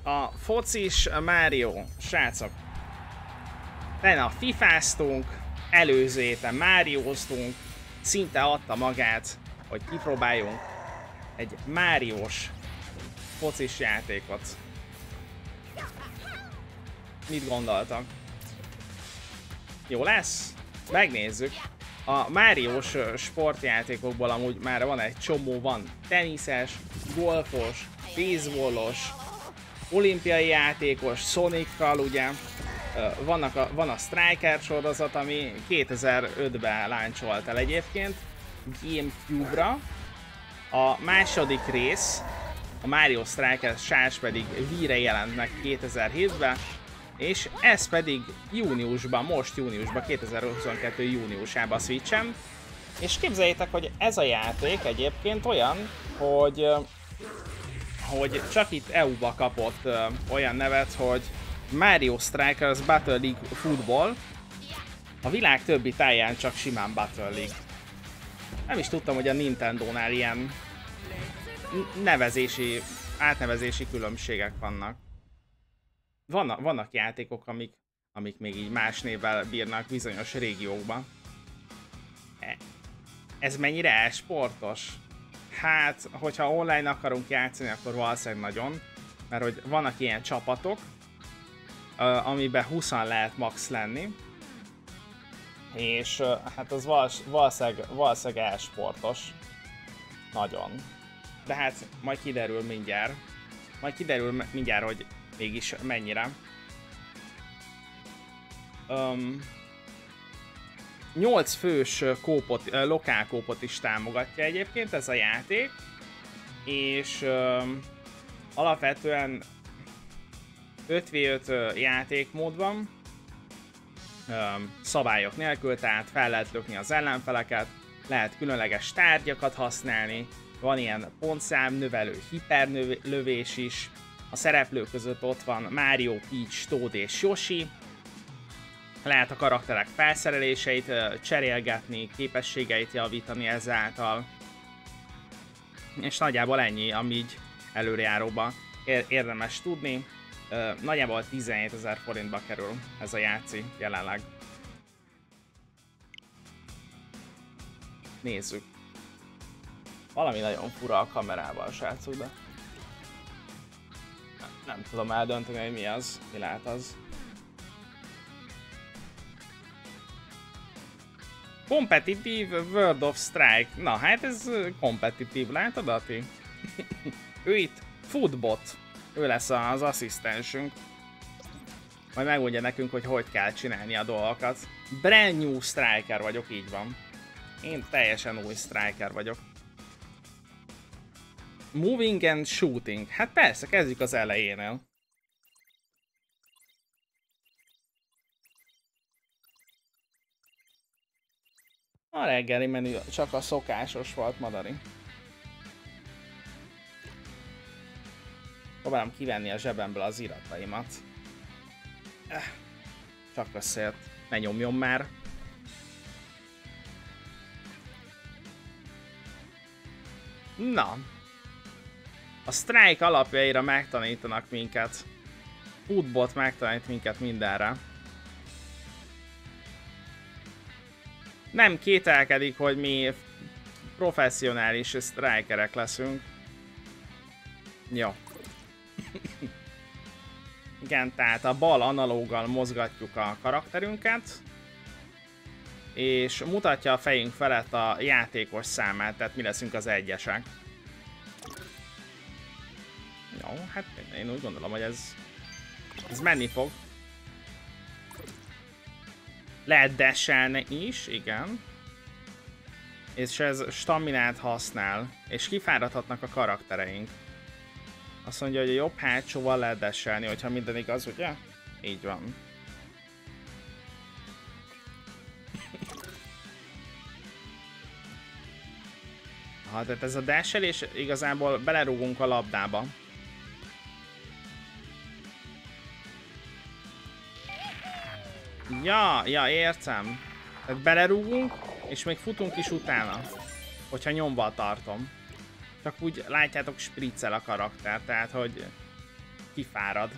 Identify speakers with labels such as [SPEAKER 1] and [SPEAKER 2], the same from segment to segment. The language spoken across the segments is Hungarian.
[SPEAKER 1] A focis Mario, srácok. Benne a fifáztunk, előző héten Marióztunk, szinte adta magát, hogy kipróbáljunk egy Máriós focis játékot. Mit gondoltak? Jó lesz? Megnézzük. A Máriós sportjátékokból amúgy már van egy csomó, van teniszes, golfos, baseballos, olimpiai játékos, Sonic-kal ugye. Van a Striker sorozat, ami 2005-ben láncsolt el egyébként GameCube-ra. A második rész, a Mario Striker Charge pedig Wii-re jelent meg 2007-ben, és ez pedig júniusban, most júniusban, 2022 júniusában Switchen. És képzeljétek, hogy ez a játék egyébként olyan, hogy csak itt EU-ba kapott olyan nevet, hogy Mario Strikers Battle League Football. A világ többi táján csak simán Battle League. Nem is tudtam, hogy a Nintendo-nál ilyen átnevezési különbségek vannak. Vannak játékok, amik még így más névvel bírnak bizonyos régiókban. Ez mennyire e-sportos? Hát, hogyha online akarunk játszani, akkor valószínűleg nagyon. Mert hogy vannak ilyen csapatok, amiben 20 lehet max lenni. És hát az valószínűleg e-sportos. Nagyon. De hát majd kiderül mindjárt. Hogy mégis mennyire. 8 fős lokál kópot is támogatja egyébként ez a játék. És alapvetően 5v5 játékmód van. Szabályok nélkül, tehát fel lehet lökni az ellenfeleket, lehet különleges tárgyakat használni, van ilyen pontszám növelő hiperlövés is, a szereplők között ott van Mario, Peach, Toad és Yoshi, lehet a karakterek felszereléseit cserélgetni, képességeit javítani ezáltal, és nagyjából ennyi, ami így előrejáróban érdemes tudni. Nagyjából 17 000 forintba kerül ez a játék jelenleg. Nézzük. Valami nagyon fura a kamerával, srácok, de nem tudom eldönteni, hogy mi az, mi lehet az. Competitive World of Strike. Na hát ez kompetitív, látod, Ati? Ő itt Foodbot. Ő lesz az asszisztensünk. Majd megmondja nekünk, hogy kell csinálni a dolgokat. Brand new Striker vagyok, így van. Én teljesen új Striker vagyok. Moving and shooting. Hát persze, kezdjük az elejénél. A reggeli menü csak a szokásos volt, Madari. Próbálom kivenni a zsebemből az irataimat. Csak összejött. Ne nyomjon már. Na. A Strike alapjaira megtanítanak minket. Foodbot megtanít minket mindenre. Nem kételkedik, hogy mi professzionális strikerek leszünk. Jó. Igen, tehát a bal analóggal mozgatjuk a karakterünket, és mutatja a fejünk felett a játékos számát, tehát mi leszünk az egyesek. Jó, hát én úgy gondolom, hogy ez menni fog. Lehet dashelni is, igen. És ez staminát használ, és kifáradhatnak a karaktereink. Azt mondja, hogy a jobb hátsóval lehet dashelni, hogyha minden igaz, ugye? Így van. Tehát ez a dashelés igazából belerúgunk a labdába. Ja, értem. Tehát belerúgunk, és még futunk is utána. Hogyha nyomva tartom. Csak úgy látjátok, spriccel a karakter, tehát hogy kifárad.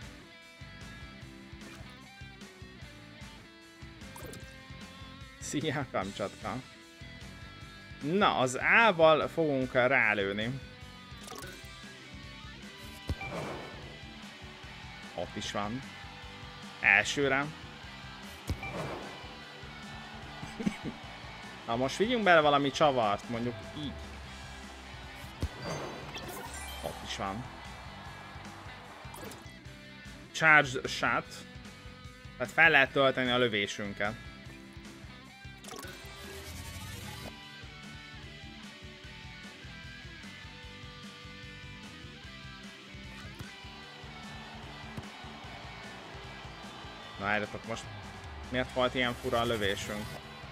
[SPEAKER 1] Szia, Kamcsatka. Na, az A-val fogunk rálőni. Ott is van. Elsőre. Na most vigyünk bele valami csavart, mondjuk így. Ott is van. Charged shot. Tehát fel lehet tölteni a lövésünket. Na várjatok, most miért volt ilyen fura a lövésünk?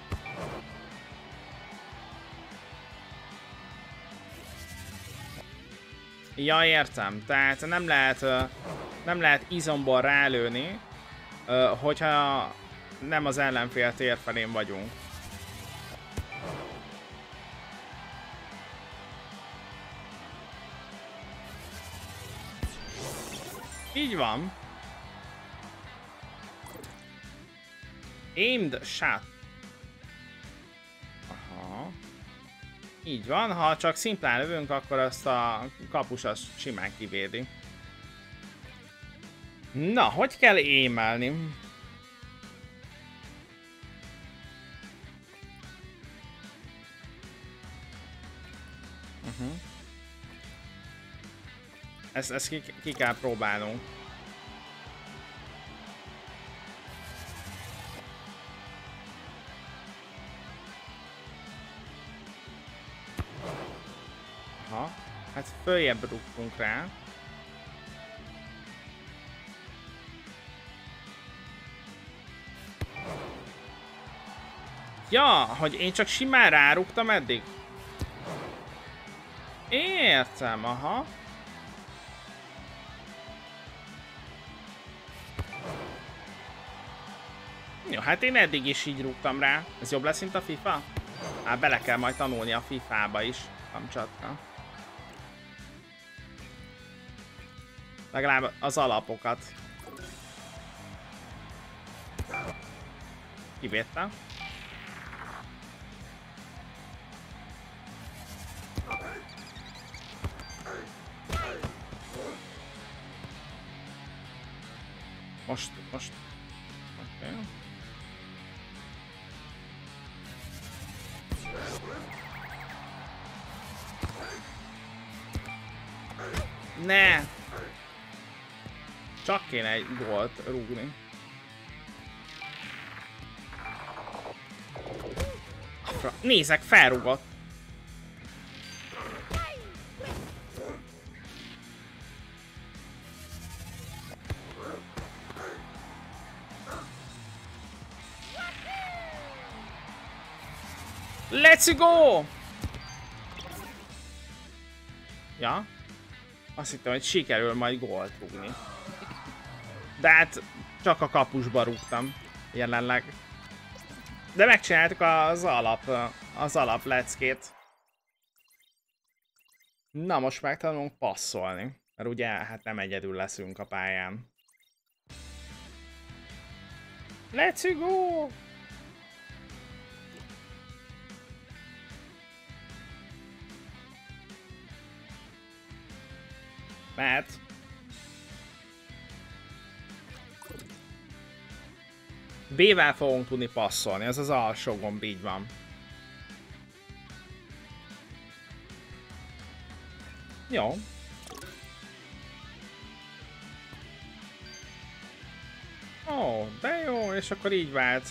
[SPEAKER 1] Ja, értem. Tehát nem lehet izomból rálőni, hogyha nem az ellenfél tér felén vagyunk. Így van. Aimed shot. Aha. Így van, ha csak szimplán lövünk, akkor azt a kapus azt simán kivédi. Na, hogy kell aimelni? Ezt ki kell próbálnunk. Aha, hát följebb rúgtunk rá. Ja, hogy én csak simán rárúgtam eddig? Értem, aha. Jó, hát én eddig is így rúgtam rá. Ez jobb lesz, mint a FIFA? Hát bele kell majd tanulni a FIFA-ba is. Kamcsatka. Legalább az alapokat. Kivédte. Most. Okay. Ne! Csak kéne egy gólt rúgni. Nézek, felrúgott. Let's go! Ja? Azt hittem, hogy sikerül majd gólt rúgni. De hát csak a kapusba rúgtam jelenleg. De megcsináltuk az alap leckét. Na most megtanulunk passzolni. Mert ugye hát nem egyedül leszünk a pályán. Let's go! Mehet. B-vel fogunk tudni passzolni, ez az alsó gomb, így van. Jó. Ó, de jó, és akkor így vált.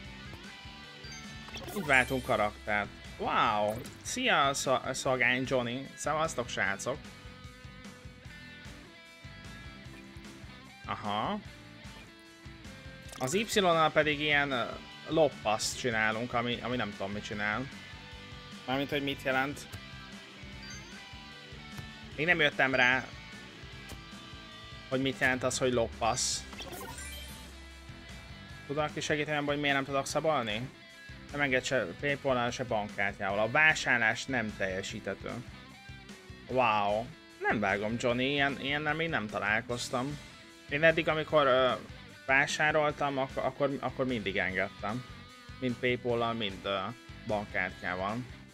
[SPEAKER 1] Így váltunk karaktert. Wow! Szia, szagány Johnny! Szevasztok, srácok! Aha. Az Y-nal pedig ilyen loppaszt csinálunk, ami nem tudom mit csinál. Mármint, hogy mit jelent. Még nem jöttem rá, hogy mit jelent az, hogy loppasz. Tudnak is segíteni, hogy miért nem tudok szabolni? Nem enged se PayPal-nál, se bankkártyával. A vásárlás nem teljesíthető. Wow. Nem vágom, Johnny, ilyennel még nem találkoztam. Én eddig, amikor vásároltam, akkor mindig engedtem. Mind PayPal-lal, mind bankkártyával.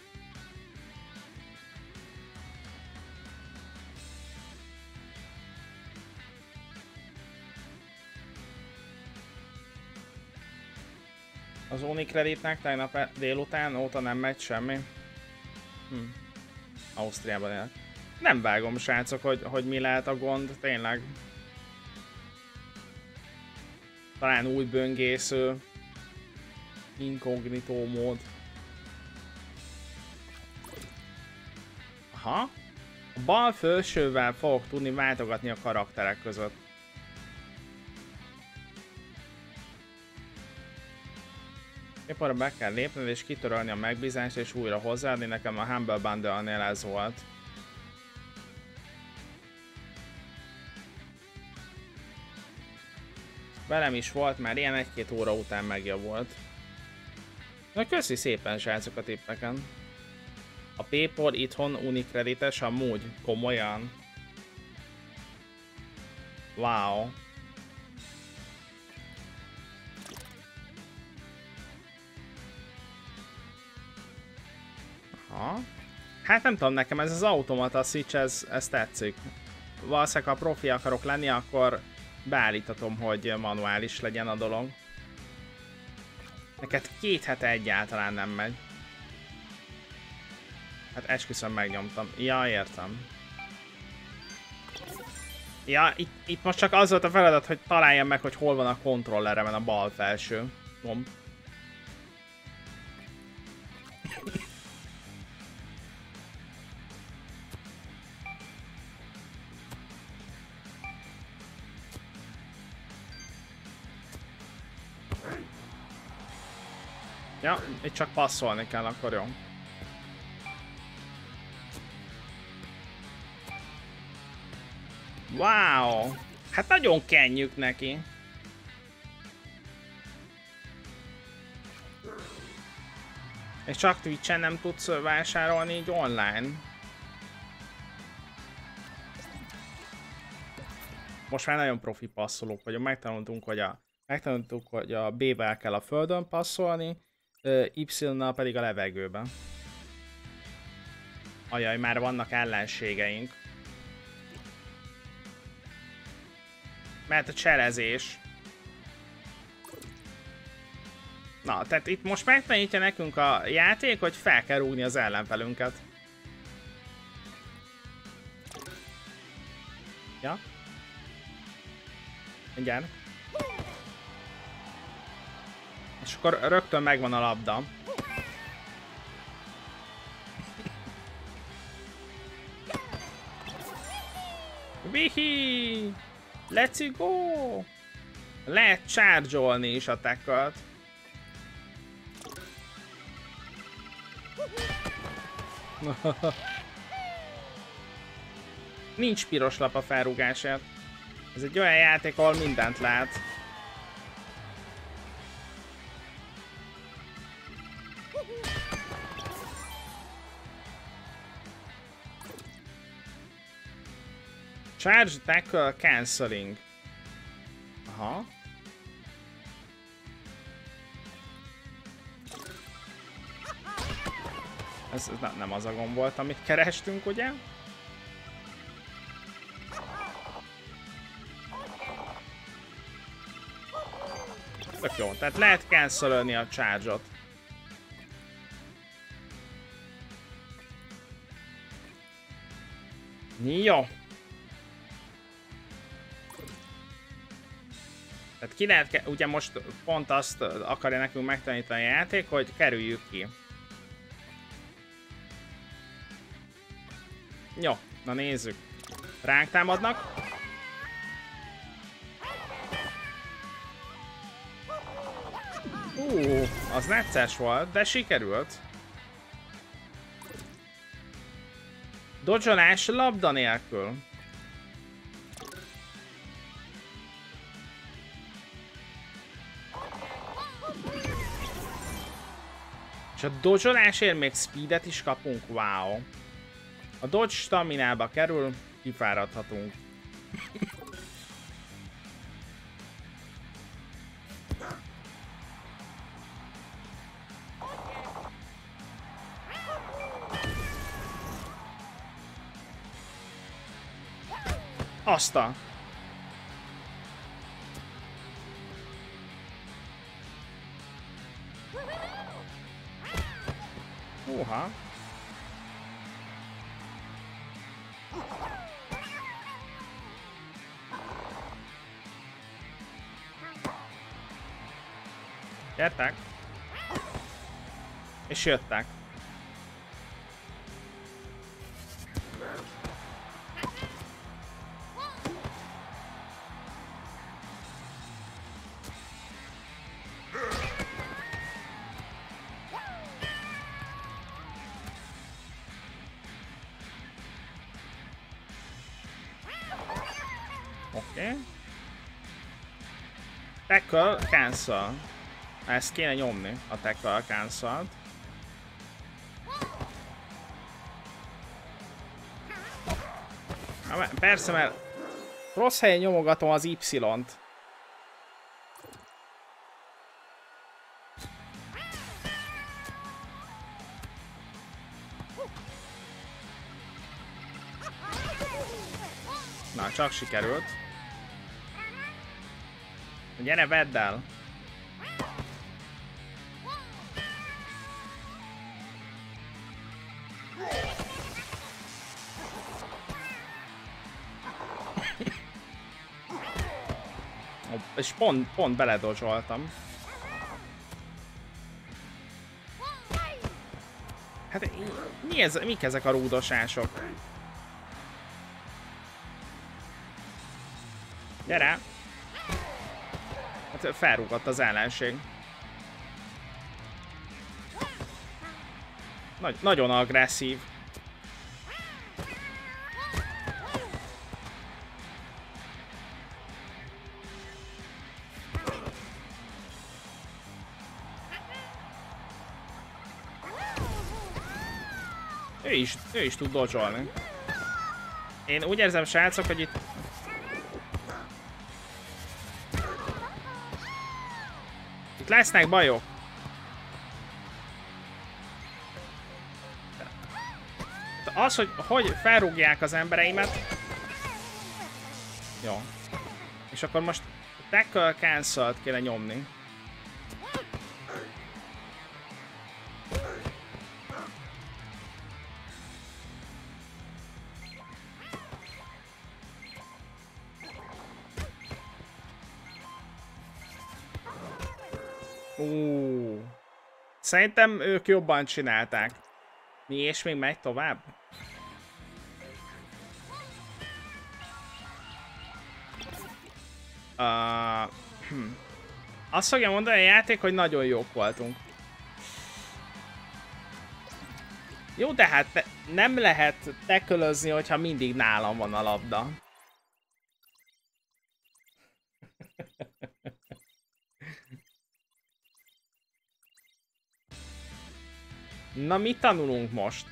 [SPEAKER 1] Az Unicreditnek tegnap délután óta nem megy semmi. Ausztriában élek. Nem vágom, srácok, hogy mi lehet a gond, tényleg. Talán új böngésző. Inkognitó mód. Aha. A bal felsővel fogok tudni váltogatni a karakterek között. Épp arra be kell lépned és kitörölni a megbízást és újra hozzáadni, nekem a Humble Bundle-nél ez volt. Velem is volt, már ilyen 1-2 óra után megjavult. Na köszi szépen, srácok, a tippeken. A PayPal itthon Unicredites amúgy, komolyan. Wow. Aha. Hát nem tudom, nekem ez az automata switch, ez tetszik. Valószínűleg, ha profi akarok lenni, akkor beállítatom, hogy manuális legyen a dolog. Neked 2 hete egyáltalán nem megy. Hát esküszöm, megnyomtam. Ja, értem. Ja, itt most csak az volt a feladat, hogy találjam meg, hogy hol van a kontrolleremen a bal felső gomb. Ja, itt csak passzolni kell, akkor jó. Wow! Hát nagyon kenjük neki. És csak Twitch-en nem tudsz vásárolni így online. Most már nagyon profi passzolók vagyunk. Megtanultuk, hogy a B-vel kell a földön passzolni, Y-nal pedig a levegőben. Ajaj, már vannak ellenségeink. Mert a cselezés. Na, tehát itt most megtanítja nekünk a játék, hogy fel kell rúgni az ellenfelünket. Ja? Igen. És akkor rögtön megvan a labda. Vihi! Let's go! Lehet charge-olni is a tackle-t. Nincs piros lap a felrúgásért. Ez egy olyan játék, ahol mindent lát. Charge, tackle, cancelling. Aha. Ez nem az a gomb volt, amit kerestünk, ugye? Tök jó, tehát lehet cancelölni a charge-ot. Jó. Tehát ki lehet, ugye most pont azt akarja nekünk megtanítani a játék, hogy kerüljük ki. Jó, na nézzük. Ránk támadnak. Az necces volt, de sikerült. Dodge-olás labda nélkül. És a dodge-olásért még speedet is kapunk, wow. A dodge staminába kerül, kifáradhatunk. Azt a... Oha. Gyertek. És jöttek. Oké. Tackle, cancel. Ezt kéne nyomni, a tackle cancel-t. Persze, mert rossz helyen nyomogatom az Y-t. Na, csak sikerült. Gyere, vedd el! És pont beledozsoltam. Hát mik ezek a rúdosások? Gyere! Hát felrúgott az ellenség. Nagyon agresszív. Ő is tud dodge-olni. Én úgy érzem, srácok, hogy itt lesznek bajok. Az, hogy felrúgják az embereimet. Jó. És akkor most tackle cancel-t kéne nyomni. Szerintem ők jobban csinálták. Mi és még megy tovább? Azt fogja mondani a játék, hogy nagyon jók voltunk. Jó, de hát nem lehet tekölözni, hogyha mindig nálam van a labda. Na, mit tanulunk most?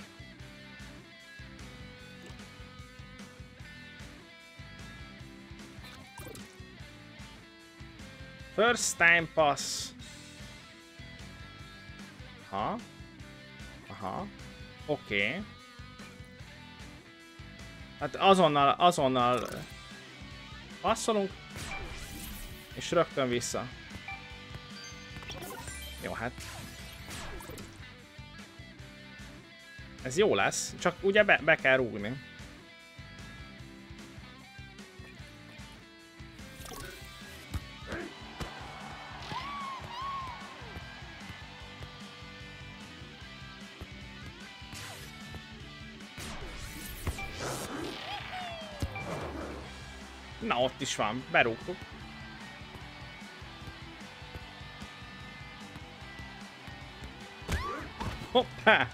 [SPEAKER 1] First time pass. Aha. Aha. Oké. Hát azonnal passzolunk. És rögtön vissza. Jó, hát. Ez jó lesz, csak ugye be kell rúgni. Na, ott is van, berúgtuk. Hoppá!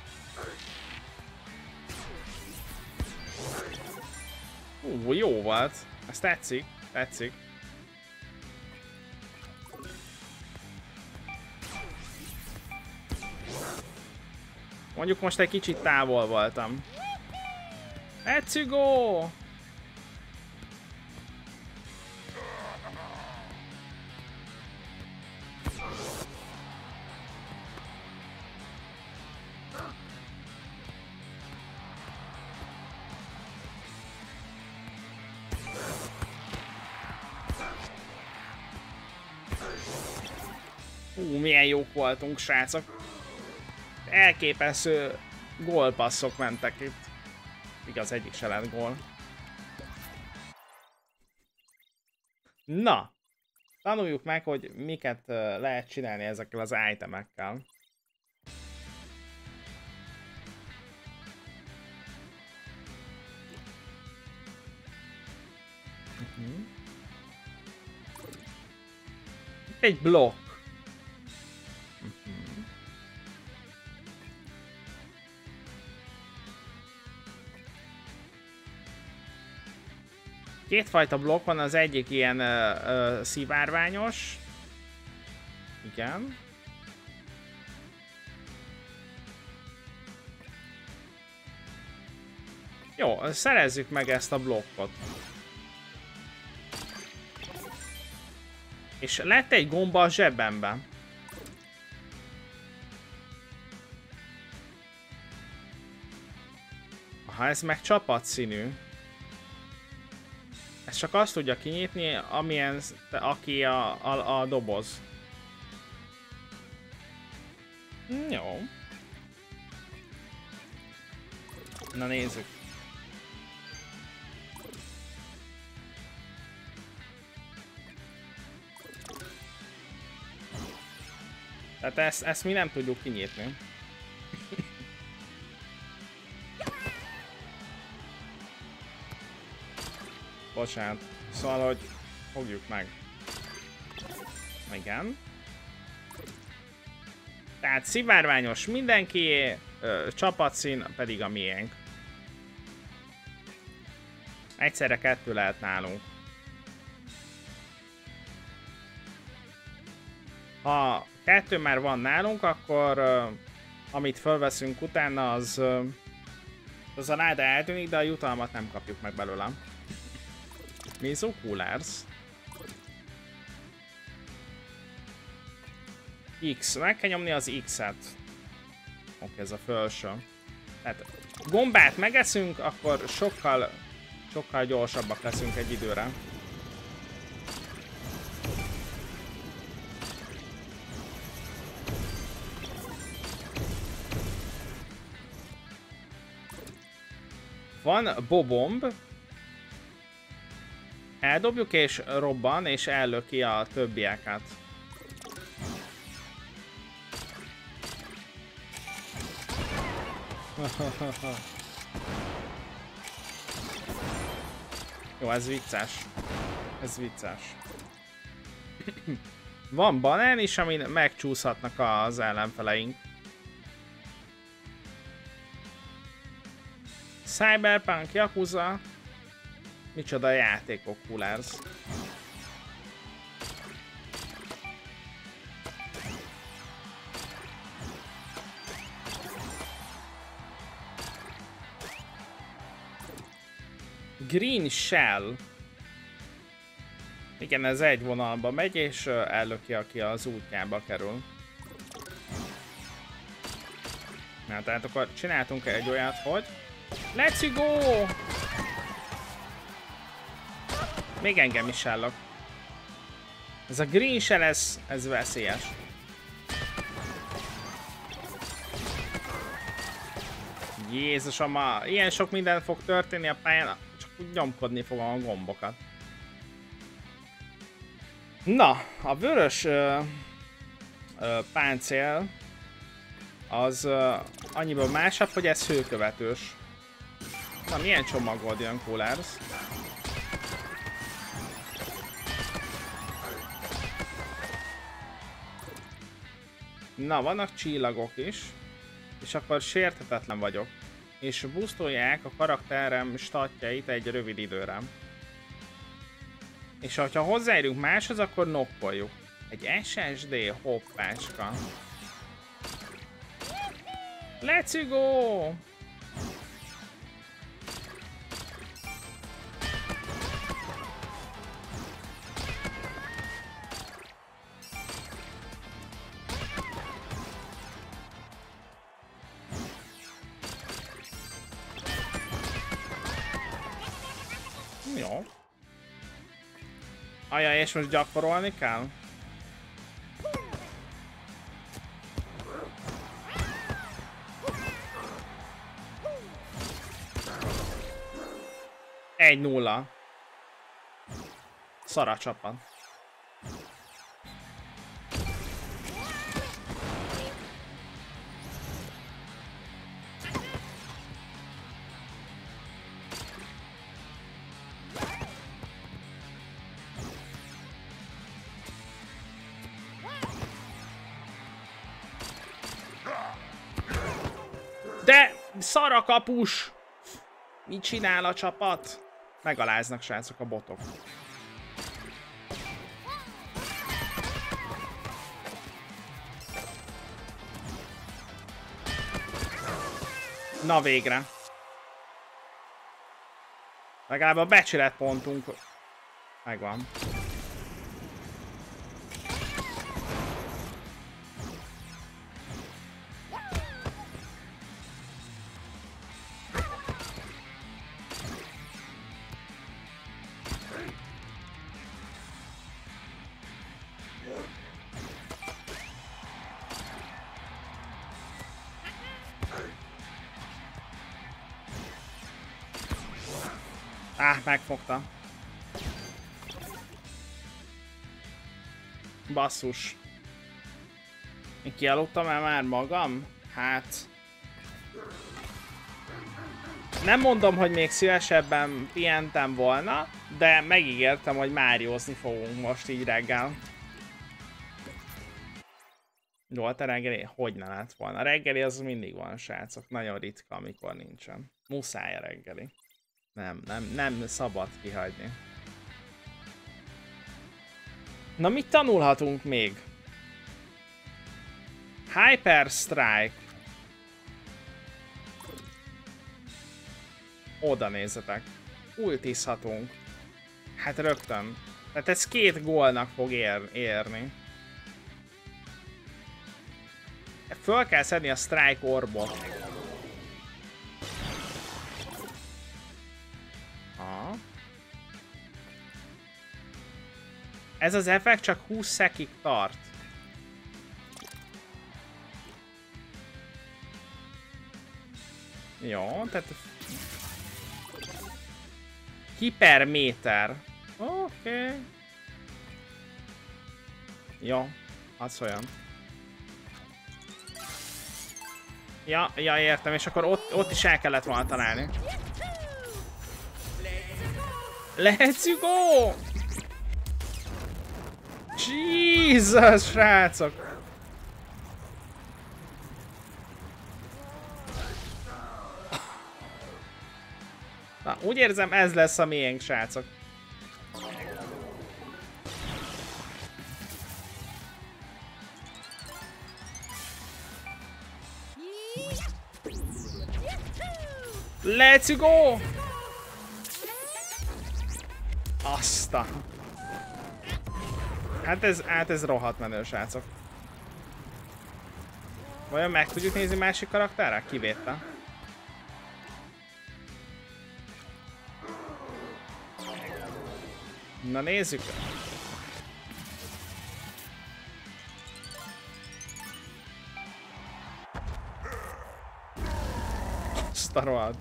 [SPEAKER 1] Jó volt. Ez tetszik, tetszik. Mondjuk most egy kicsit távol voltam. Let's go! milyen jók voltunk, srácok. Elképesztő gólpasszok mentek itt. Igaz, egyik se lett gól. Na, tanuljuk meg, hogy miket lehet csinálni ezekkel az itemekkel. Egy blokk. Kétfajta blokk van, az egyik ilyen szivárványos. Igen. Jó, szerezzük meg ezt a blokkot. És lett egy gomba a zsebemben. Ha ez meg csapatszínű. Ez csak azt tudja kinyitni, amilyen, aki a doboz. Jó. Na nézzük. Tehát ezt mi nem tudjuk kinyitni. Bocsánat. Szóval, hogy fogjuk meg. Igen. Tehát szivárványos mindenkié, csapatszín pedig a miénk. Egyszerre kettő lehet nálunk. Ha kettő már van nálunk, akkor amit felveszünk utána, az a láda eltűnik, de a jutalmat nem kapjuk meg belőle. Mizu Coolers. X. Meg kell nyomni az X-et. Oké, ez a felső. Tehát gombát megeszünk, akkor sokkal gyorsabbak leszünk egy időre. Van bobomb. Eldobjuk és robban, és ellöki a többieket. Jó, ez vicces. Ez vicces. Van banán is, amin megcsúszhatnak az ellenfeleink. Cyberpunk, Yakuza. Micsoda játékok, Coolers. Green Shell. Igen, ez egy vonalba megy, és ellöki, aki az útjába kerül. Na, tehát akkor csináltunk egy olyat, hogy... Let's go! Még engem is állok. Ez a Green Shell, ez veszélyes. Jézusom, ilyen sok minden fog történni a pályán, csak úgy nyomkodni fogom a gombokat. Na, a vörös páncél az annyiból másabb, hogy ez hőkövetős. Na, milyen csomagod jön, Coolers? Na, vannak csillagok is, és akkor sérthetetlen vagyok. És boostolják a karakterem statjait egy rövid időre. És ha hozzáérünk máshoz, akkor nokkoljuk. Egy SSD hoppácska. Let's go! Jó. Ajaj, és most gyakorolni kell? 1-0. Szar a csapat. De szar a kapus! Mit csinál a csapat? Megaláznak, srácok, a botok. Na végre. Legalább a becsületpontunk megvan. Megfogta. Basszus. Én kialudtam el már magam? Hát... Nem mondom, hogy még szívesebben pihentem volna, de megígértem, hogy Máriózni fogunk most így reggel. Volt a reggeli? Hogy ne lett volna? A reggeli az mindig van, srácok. Nagyon ritka, amikor nincsen. Muszáj a reggeli. Nem szabad kihagyni. Na, mit tanulhatunk még? Hyper Strike. Oda nézzetek. Ultizhatunk. Hát rögtön. Tehát ez 2 gólnak fog érni. Föl kell szedni a Strike Orbot. Ez az effekt csak 20 szekig tart. Jó, tehát... Hiperméter. Oké. Jó, hadd szóljon. Ja, értem, és akkor ott is el kellett volna találni. Let's go! Jesus, srácok! Na, úgy érzem, ez lesz a miénk, srácok. Let's go! Aztán. Hát ez rohadt menő, srácok. Vajon meg tudjuk nézni másik karakterrel? Kivétel. Na nézzük. Azt a rohadt.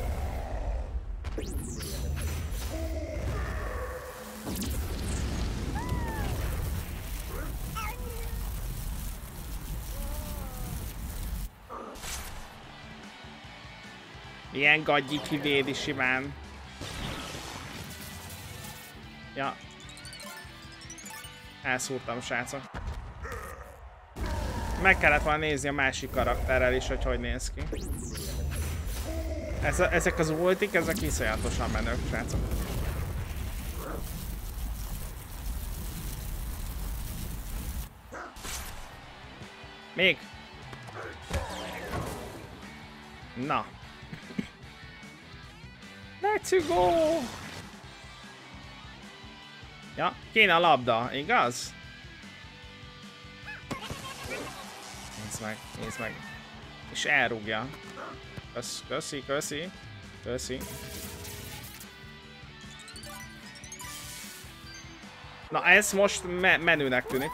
[SPEAKER 1] Ilyen gagyi kivédi simán. Ja. Elszúrtam, srácok. Meg kellett volna nézni a másik karakterrel is, hogy néz ki. Ezek az ultik, ezek iszonyatosan menők, srácok. Még! Na. Let's go! Ja, kéne a labda, igaz? Nézd meg. És elrúgja. Köszi. Na, ez most menőnek tűnik.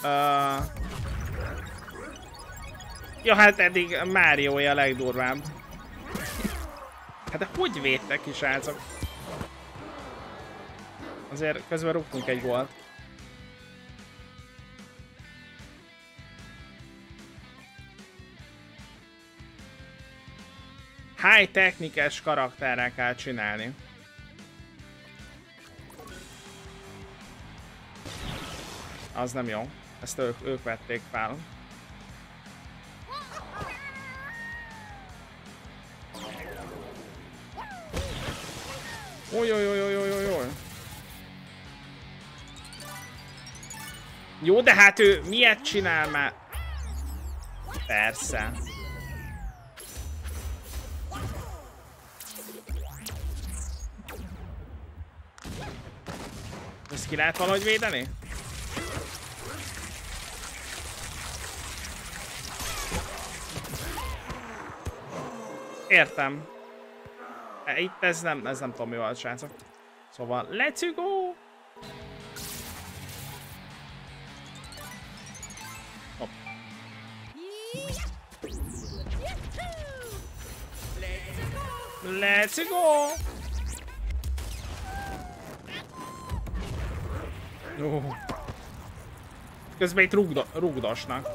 [SPEAKER 1] Ja, hát eddig Mario-ja a legdurvább. Hát de hogy védtek ki, srácok? Azért közben rúgtunk egy gólt. High technikes karakterrel kell csinálni. Az nem jó. Ezt ők vették fel. Ojojojojojojoj. Jó, de hát ő miért csinál már? Persze. Ezt ki lehet valahogy védeni? Értem. Itt ez nem tudom mi volt, srácok. Szóval, let's go! Hopp. Let's go! Közben itt rugdosnak.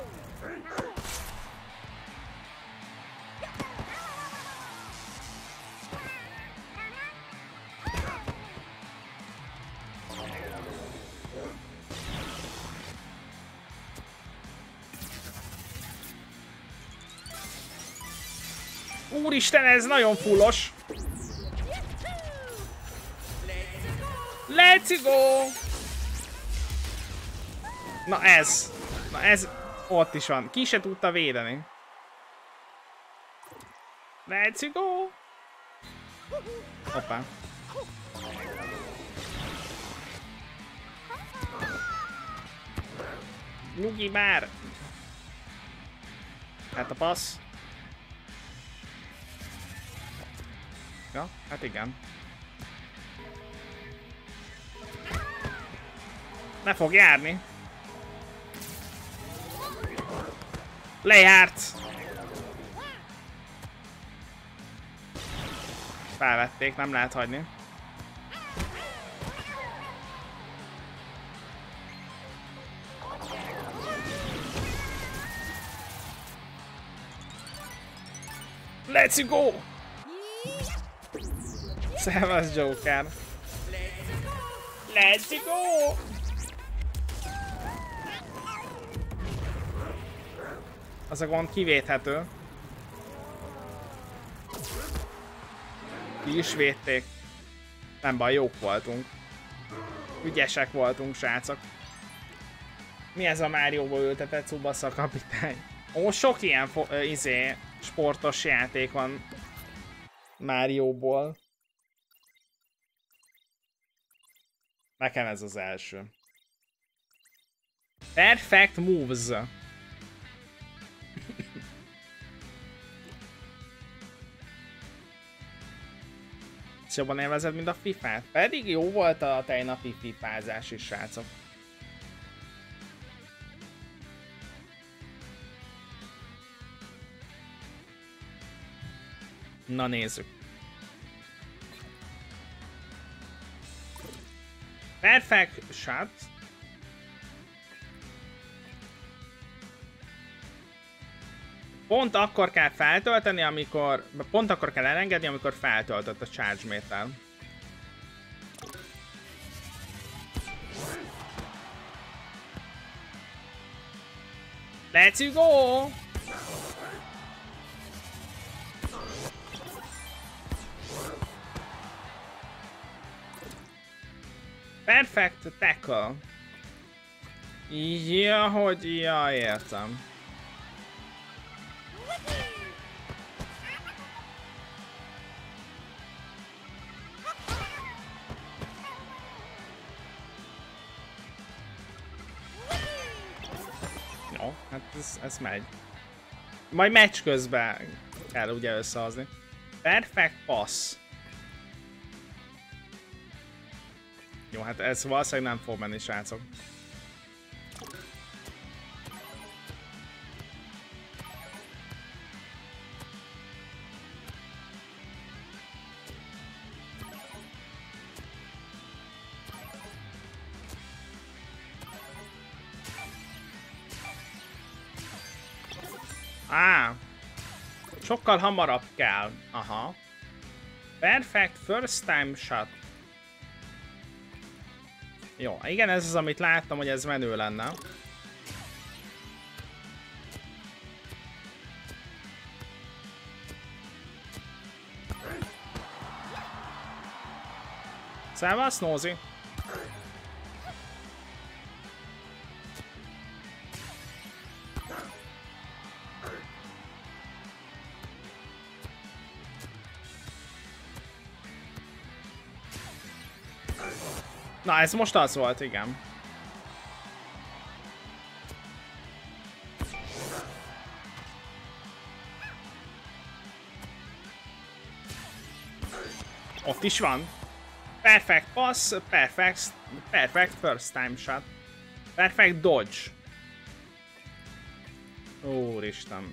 [SPEAKER 1] Úristen, ez nagyon fullos. Let's go! Na ez ott is van. Ki se tudta védeni. Let's go! Hoppá. Nyugi már! Hát a passz. Ja, hát igen. Ne fog járni. Lejárt! Felvették, nem lehet hagyni. Let's go! Szevasz, Joker! Let's go! Az a gond kivédhető. Ki is védték. Nem baj, jók voltunk. Ügyesek voltunk, srácok. Mi ez a Mario-ból ültetett Tsubasa kapitány? Ó, sok ilyen sportos játék van Mario-ból. Nekem ez az első. Perfect moves. Jobban élvezed, mint a FIFA-t. Pedig jó volt a tegnapi fifázás is, srácok. Na nézzük. Perfect shot. Pont akkor kell feltölteni, amikor... Pont akkor kell elengedni, amikor feltöltött a charge meter. Let's go! Perfect tackle. Ja, hogy... Ja, értem. Jó, hát ez megy. Majd meccs közben kell ugye összehozni. Perfect pass. Jó, hát ez valószínűleg nem fog menni, srácok. Á, sokkal hamarabb kell. Aha. Perfect first time shot. Jó, igen, ez az, amit láttam, hogy ez menő lenne. Szevasz, Nózi! Na, ez most az volt, igen. Ott is van. Perfect pass, perfect first time shot. Perfect dodge. Úristen.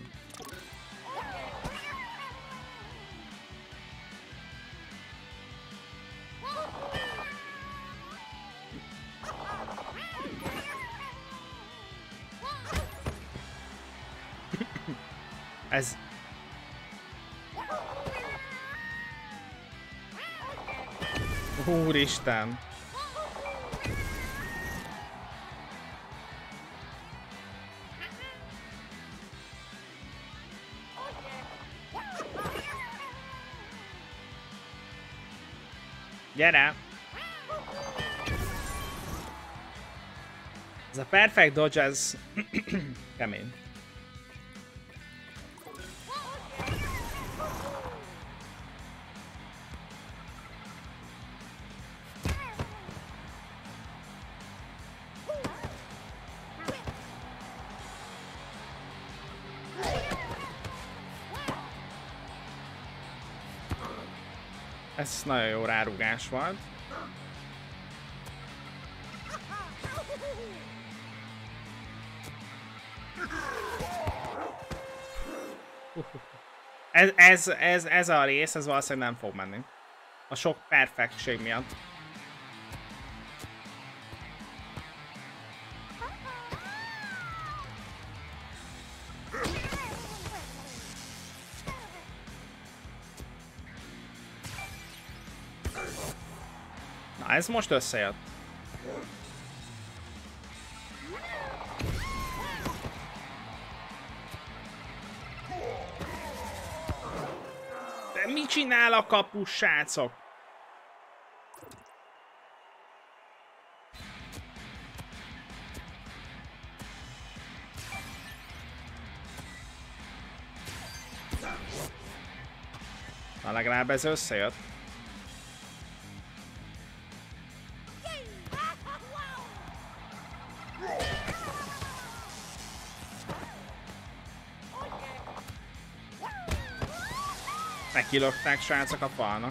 [SPEAKER 1] Ez... Úristen. Gyere! Ez a perfect dodge, ez kemény. Ez nagyon jó rárugás volt. Ez a rész, ez valószínűleg nem fog menni. A sok perfektség miatt. Na, ez most összejött. De mit csinál a kapus, srácok? Na, legalább ez összejött. Kilöktek, srácok, a falnak.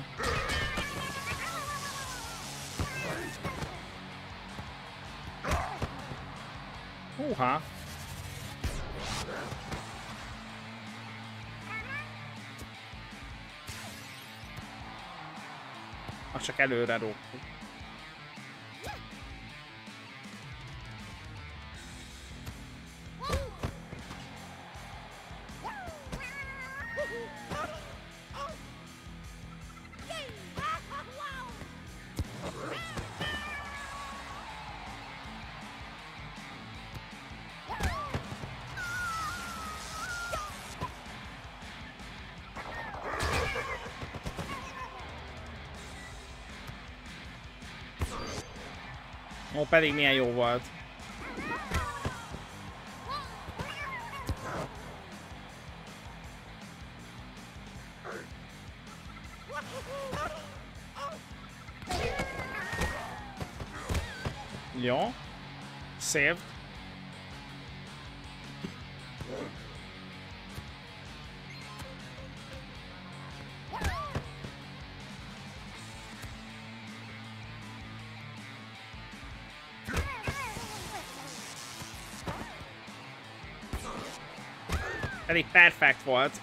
[SPEAKER 1] Húha! Azt csak előre rúgtuk. Ó, pedig milyen jó volt. Jó. Szép. Elég perfekt volt.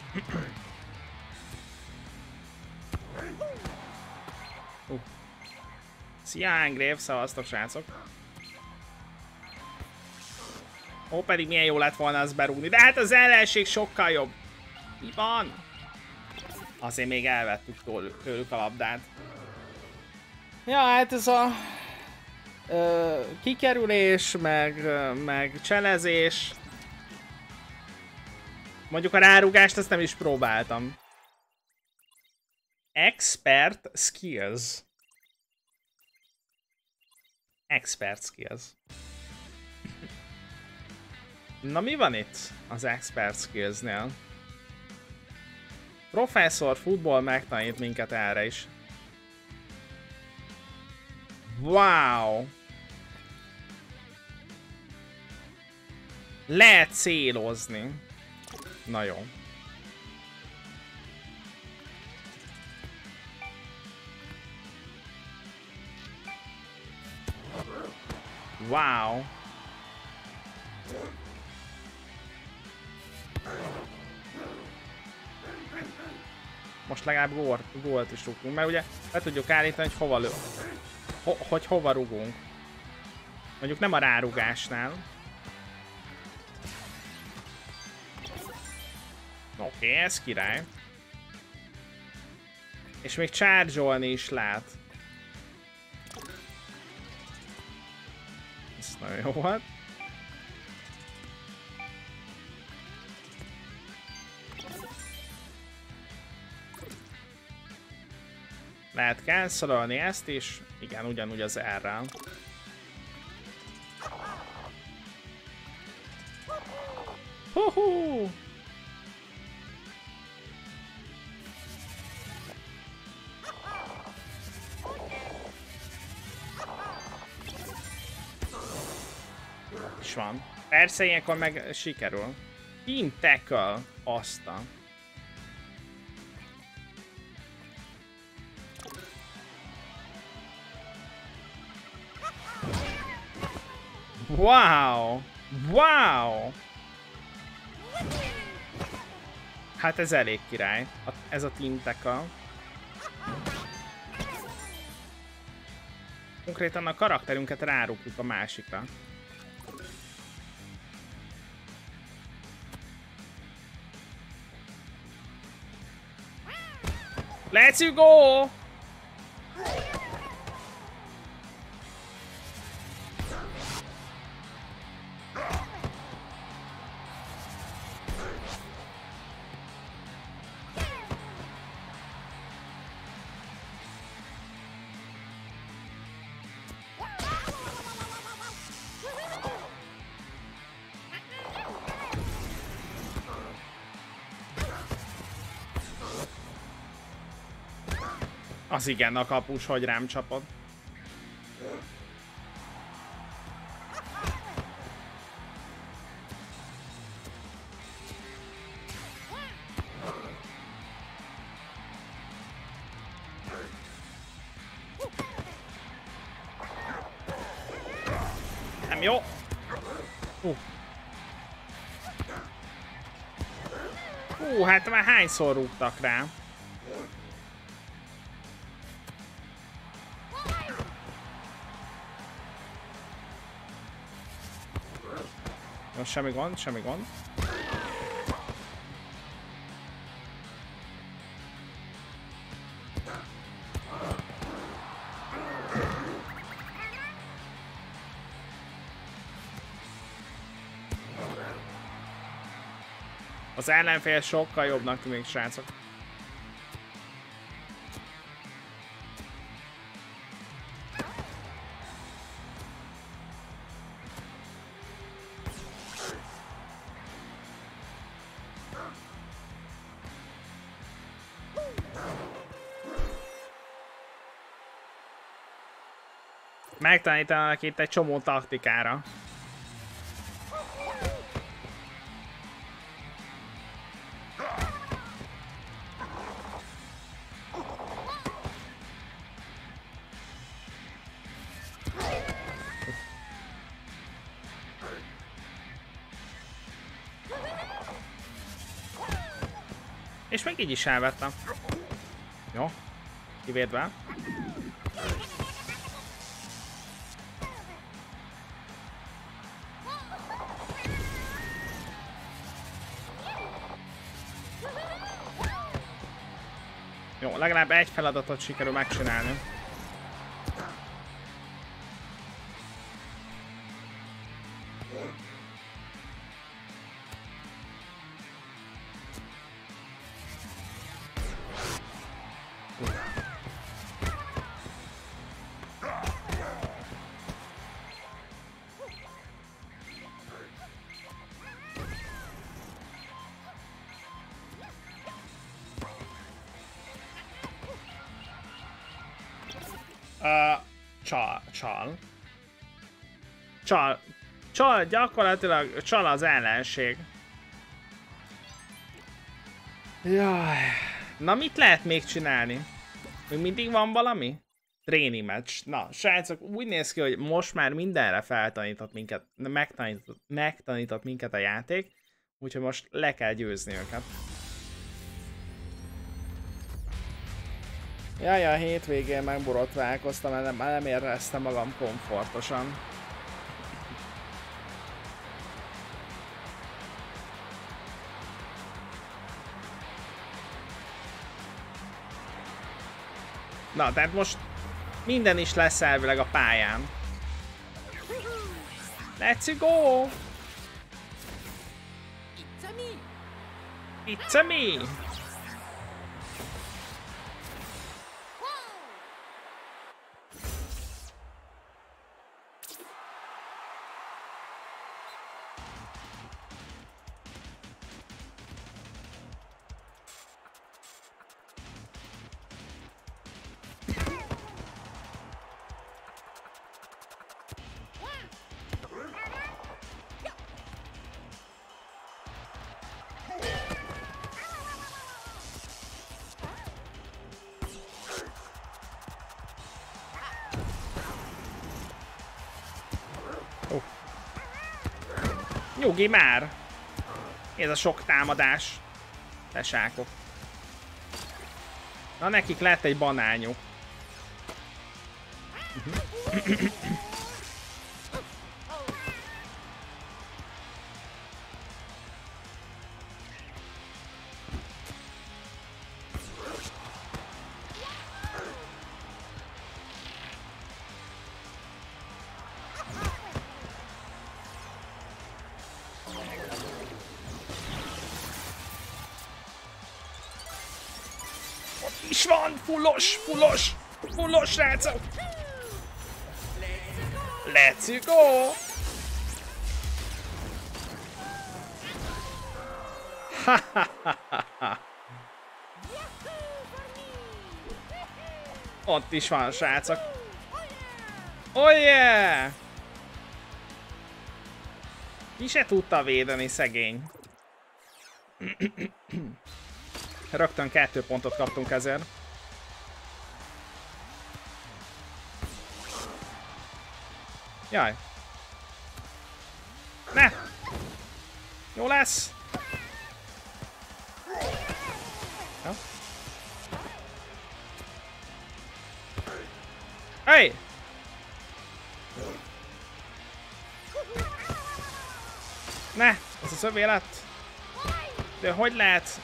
[SPEAKER 1] Szia, Angrév, szavaztok, srácok. Ó, pedig milyen jó lett volna azt berúgni. De hát az ellenség sokkal jobb. Mi van? Azért még elvettük tőlük a labdát. Ja, hát ez a... kikerülés, meg cselezés. Mondjuk a rárúgást azt nem is próbáltam. Expert skills. Expert skills. Na mi van itt az expert skillsnél? Professzor futball megtanít minket erre is. Wow! Lehet célozni. Na jó. Wow! Most legalább gólt is rúgunk, mert ugye le tudjuk állítani, hogy hova hogy hova rugunk. Mondjuk nem a rárugásnál. Oké, ez király. És még charge-olni is lát. Ez nagyon jó volt. Lehet cancelolni ezt is. Igen, ugyanúgy az R-rel. Huhu! Is van. Persze ilyenkor meg sikerül. Team tackle azta. Wow! Wow! Hát ez elég király. Ez a team tackle. Konkrétan a karakterünket rárukjuk a másikra. Let's go! Az igen, a kapus, hogy rám csapod. Nem jó. Hát már hányszor rúgtak rá? Jó, semmi gond, semmi gond. Az ellenfél sokkal jobbnak tűnik, srácok. Megtanítanak itt egy csomó taktikára. És még így is elvettem. Jó. Kivédve. Jó, legalább egy feladatot sikerül megcsinálni. Csal, gyakorlatilag csal az ellenség. Jaj. Na mit lehet még csinálni? Még mindig van valami? Training match. Na, srácok, úgy néz ki, hogy most már mindenre feltanított minket, megtanított minket a játék, úgyhogy most le kell győzni őket. Jaj, a hétvégén megborotválkoztam, mert már nem éreztem magam komfortosan. Na, tehát most minden is lesz elvileg a pályán. Let's go! It's a me! Nyugi már! Ez a sok támadás. Tesákok. Na nekik lett egy banányuk. Is van! Fullos, srácok! Let's go! Ott is van, srácok! Oh yeah! Ki se tudta védeni, szegény. Rögtön 2 pontot kaptunk ezért. Jaj. Ne! Jó lesz! Ja. Hey! Ne! Ez az övé lett! De hogy lehet?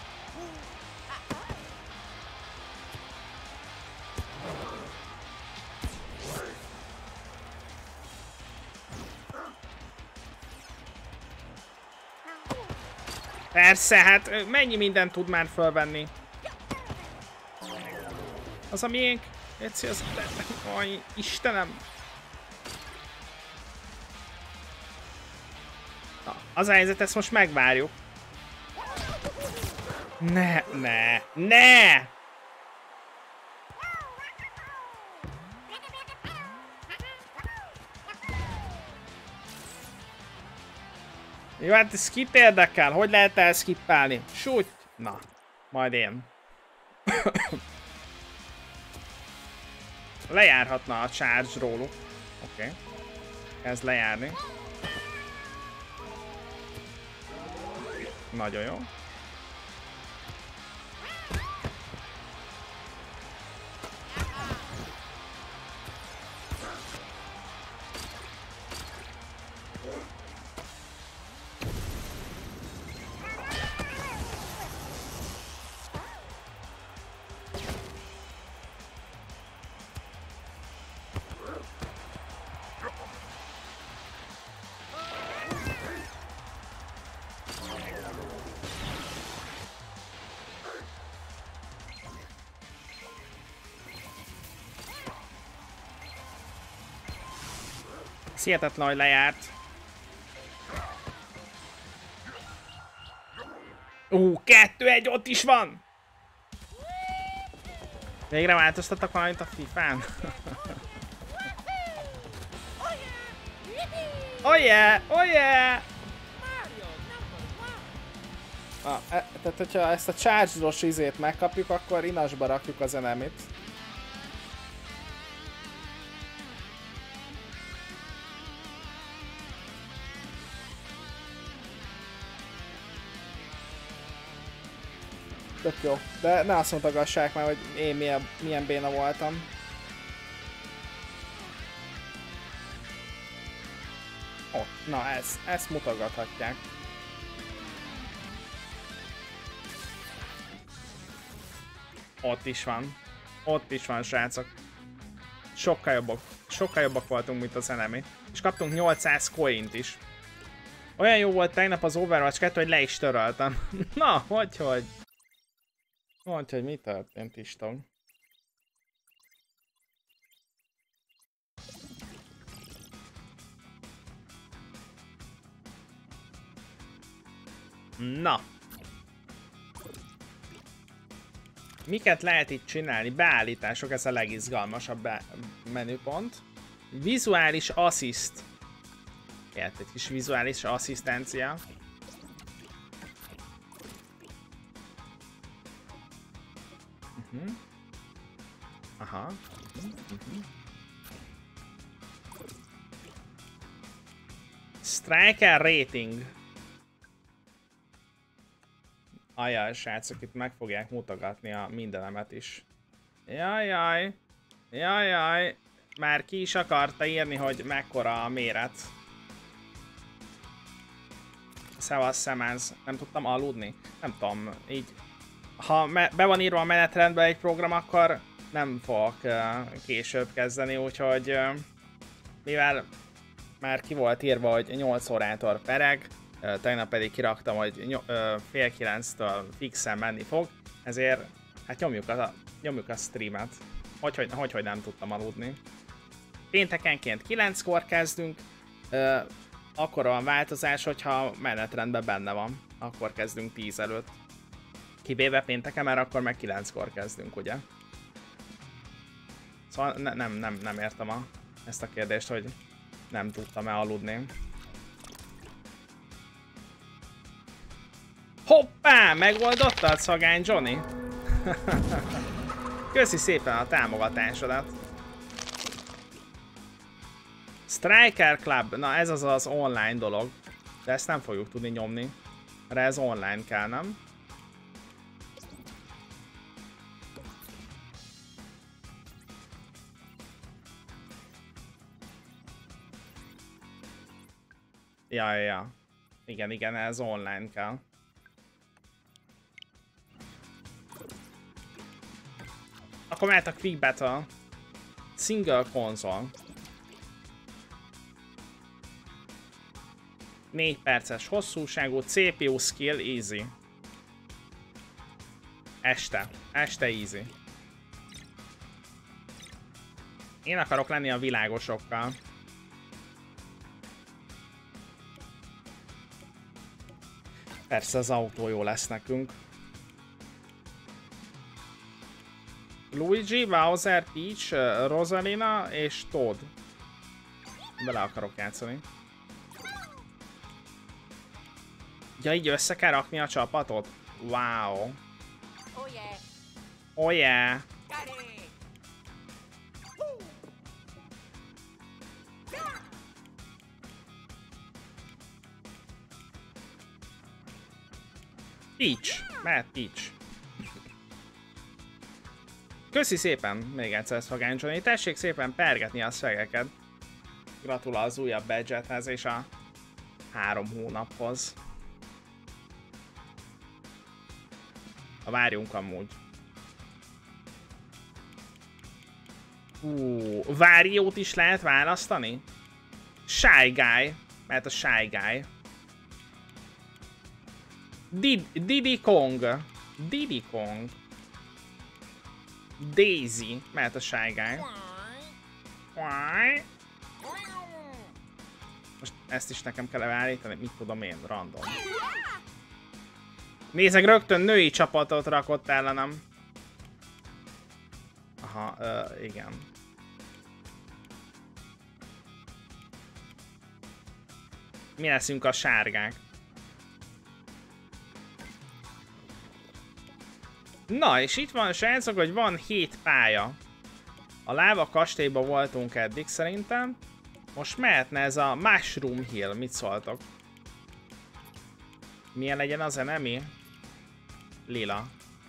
[SPEAKER 1] Persze, hát mennyi mindent tud már fölvenni? Az a miénk? Léci, az... Aj, Istenem! Na, az a helyzet, ezt most megvárjuk. Ne! Jó, hát ez kit érdekel? Hogy lehet elskippelni? Súgy! Na, majd én. Lejárhatna a charge róluk. Oké. Kezd lejárni. Nagyon jó. Hihetetlen, hogy lejárt. 2-1, ott is van! Végre változtattak valamit a FIFA-n? Oh yeah! Oh yeah! Tehát, hogyha ezt a charge-os izét megkapjuk, akkor inasba rakjuk az enemit. Tök jó, de ne azt mondagassák már, hogy én milyen béna voltam. Ott, na ezt mutogathatják. Ott is van. Ott is van, srácok. Sokkal jobbak voltunk, mint az enemy. És kaptunk 800 coint is. Olyan jó volt tegnap az Overwatch 2, hogy le is töröltem. Na, hogy? Mondj, hogy mi történt, Iston. Na. Miket lehet itt csinálni? Beállítások, ez a legizgalmasabb menüpont. Vizuális assziszt. Egy kis vizuális asszisztencia. Aha. Striker rating. Ajaj, srácok, itt meg fogják mutogatni a mindenemet is. Jajjaj. Jajjaj. Már ki is akarta írni, hogy mekkora a méret. Szevasz, szemez. Nem tudtam aludni? Nem tudom, így... Ha be van írva a menetrendbe egy program, akkor nem fogok később kezdeni, úgyhogy... mivel már ki volt írva, hogy 8 órától pereg, tegnap pedig kiraktam, hogy fél 9-től fixen menni fog, ezért hát nyomjuk a streamet. Hogy nem tudtam aludni. Péntekenként 9-kor kezdünk, akkor van változás, hogyha menetrendben benne van, akkor kezdünk 10 előtt. Kivéve pénteken, mert akkor meg 9-kor kezdünk, ugye? Szóval nem értem ezt a kérdést, hogy nem tudtam-e aludni. Hoppá! Megoldottad, szagány Johnny? Köszi szépen a támogatásodat. Striker Club, na ez az online dolog. De ezt nem fogjuk tudni nyomni. Mert ez online kell, nem? Ja. Igen, ez online kell. Akkor mehet a Quick Battle. Single console. 4 perces hosszúságú, CPU skill easy. Este easy. Én akarok lenni a világosokkal. Persze az autó jó lesz nekünk. Luigi, Bowser, Peach, Rosalina és Toad. Bele akarok játszani. Ja, így össze kell rakni a csapatot? Wow. Oh yeah. Peach. Mehet Peach. Köszi szépen még egyszer, Szagány Johnny. Tessék szépen pergetni a szegeket. Gratulál az újabb badgethez és a 3 hónaphoz. Várjunk amúgy. Váriót is lehet választani? Shy Guy. Mert a Shy Guy. Diddy Kong. Diddy Kong. Daisy. Mert a Shy Guy. Most ezt is nekem kell állítani, mit tudom én, random. Nézzek, rögtön női csapatot rakott ellenem. Aha, igen. Mi leszünk a sárgák? Na, és itt van, srácok, hogy van 7 pálya. A láva kastélyban voltunk eddig szerintem. Most mehetne ez a Mushroom Hill, mit szóltok? Milyen legyen az enemy? Lila.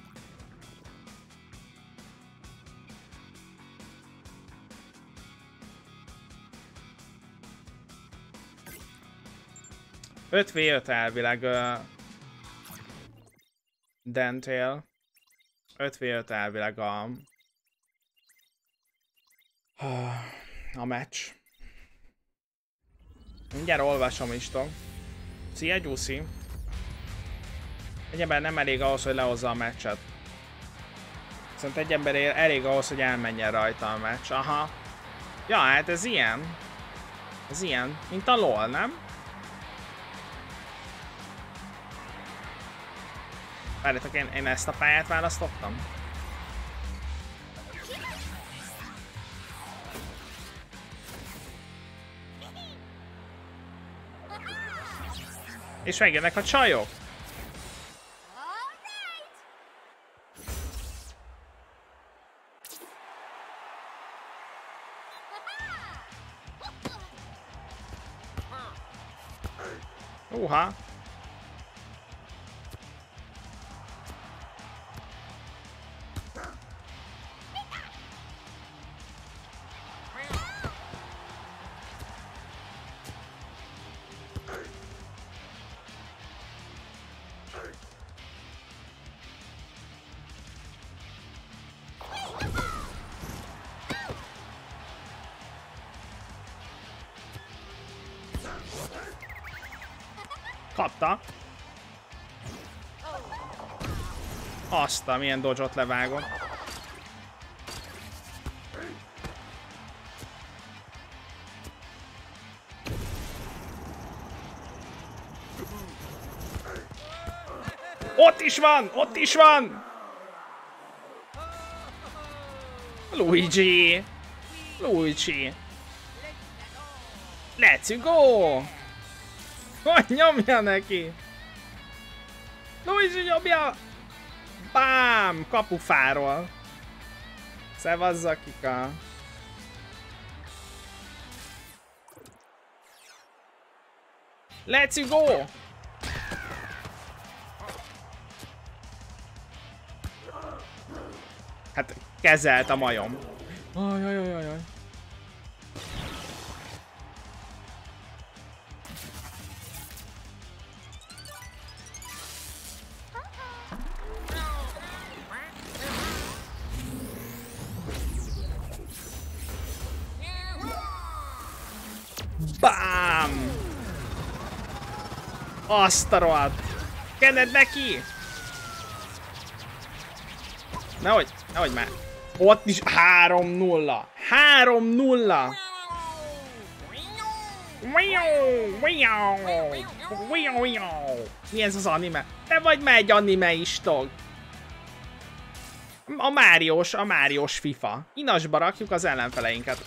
[SPEAKER 1] Öt v5 elvileg Dentél. 5v5 elvileg a meccs. Mindjárt olvasom is, tudom. Szia, Gyuszi! Egy ember nem elég ahhoz, hogy lehozza a meccset. Viszont egy ember elég ahhoz, hogy elmenjen rajta a meccs. Aha. Ja, hát ez ilyen. Ez ilyen. Mint a LOL, nem? Várjátok, én ezt a pályát választottam? És megjönnek a csajok! Uha! Kapta. Azt a milyen dodge-ot levágott. Ott is van! Ott is van! Luigi! Luigi! Let's go! Hogy nyomja neki? Luigi nyomja! Bám! Kapufáról. Szevasz, Zakika. Let's go! Hát kezelt a majom. Ajajajajaj. Bám! Azt a rohadt! Kened neki! Nehogy már! Ott is 3-0! 3-0! Mi ez az anime? Te vagy már egy anime istog! A Máriós FIFA. Inasba rakjuk az ellenfeleinket.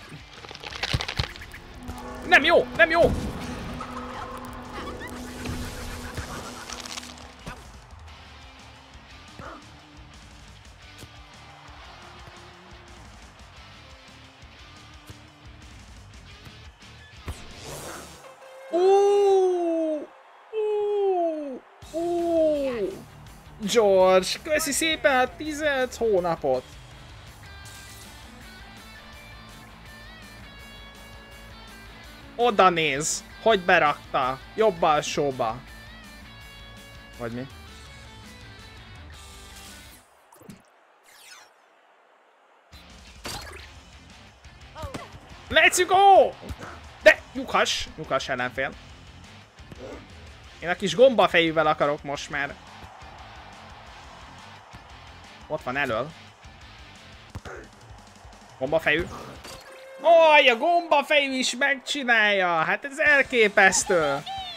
[SPEAKER 1] Nem jó! Nem jó! George, köszi szépen a 15 hónapot! Oda néz, hogy berakta, jobb alsóba. Vagy mi? Let's go! De nyughass ellenfél. Én a kis gombafejűvel akarok most már. Ott van elől. Gombafejű. Oj, a gombafejű is megcsinálja! Hát ez elképesztő!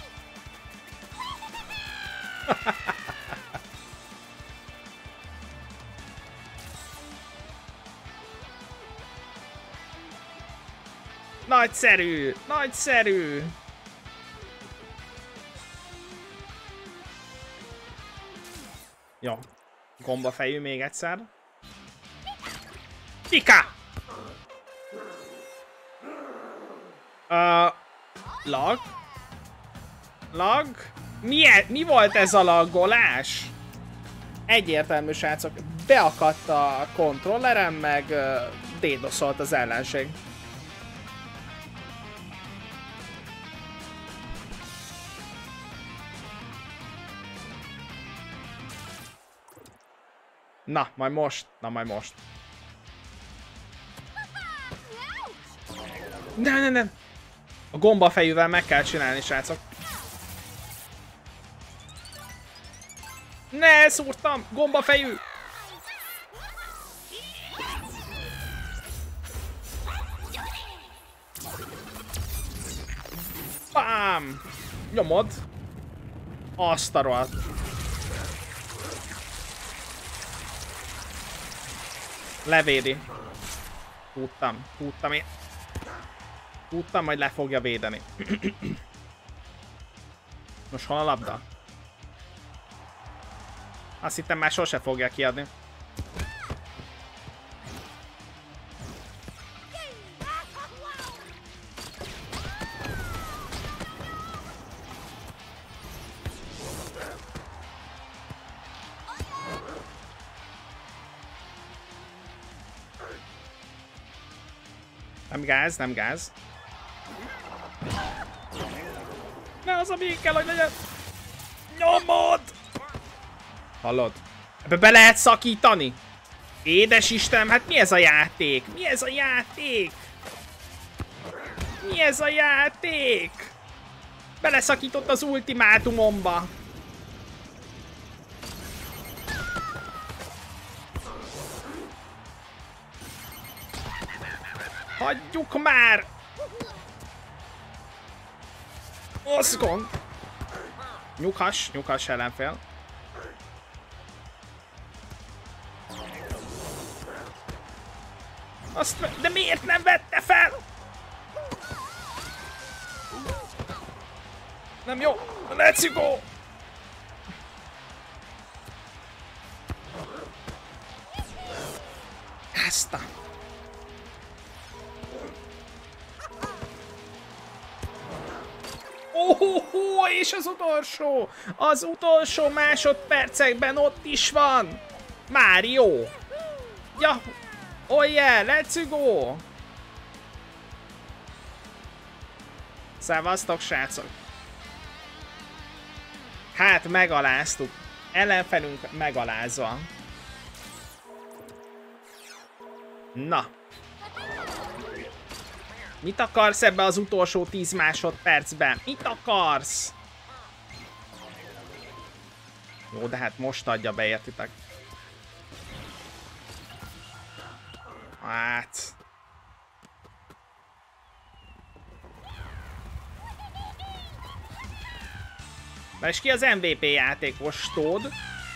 [SPEAKER 1] Nagyszerű! Nagyszerű! Jó. Gombafejű még egyszer. Pika! Lag? Lag? Mi volt ez a laggolás? Egyértelmű, srácok. Beakadt a kontrollerem, meg dédoszolt az ellenség. Na, majd most. Na, majd most. Nem. A gombafejűvel meg kell csinálni, srácok. Ne, szúrtam! Gombafejű! Bám! Nyomod! Azt a rohadt. Levédi. Tudtam én. Tudtam, majd le fogja védeni. Most hol a labda? Azt hittem már sose fogja kiadni. Nem gáz, nem gáz. Ne, az a még kell, hogy legyen. Nyomod! Hallod? Ebbe be lehet szakítani? Édes Istenem, hát mi ez a játék? Mi ez a játék? Mi ez a játék? Beleszakított az ultimátumomba. Hagyjuk már! Oszgon! Nyughass ellenfél. Azt, de miért nem vette fel? Nem jó! Let's go! Ezt a... És az utolsó másodpercekben ott is van! Mario! Ja! Oh yeah, let's go! Szevasztok, srácok! Hát, megaláztuk. Ellenfelünk megalázva. Na. Mit akarsz ebbe az utolsó 10 másodpercben? Mit akarsz? Jó, de hát most adja be, értitek? Hát... Na és ki az MVP játékos, Toad?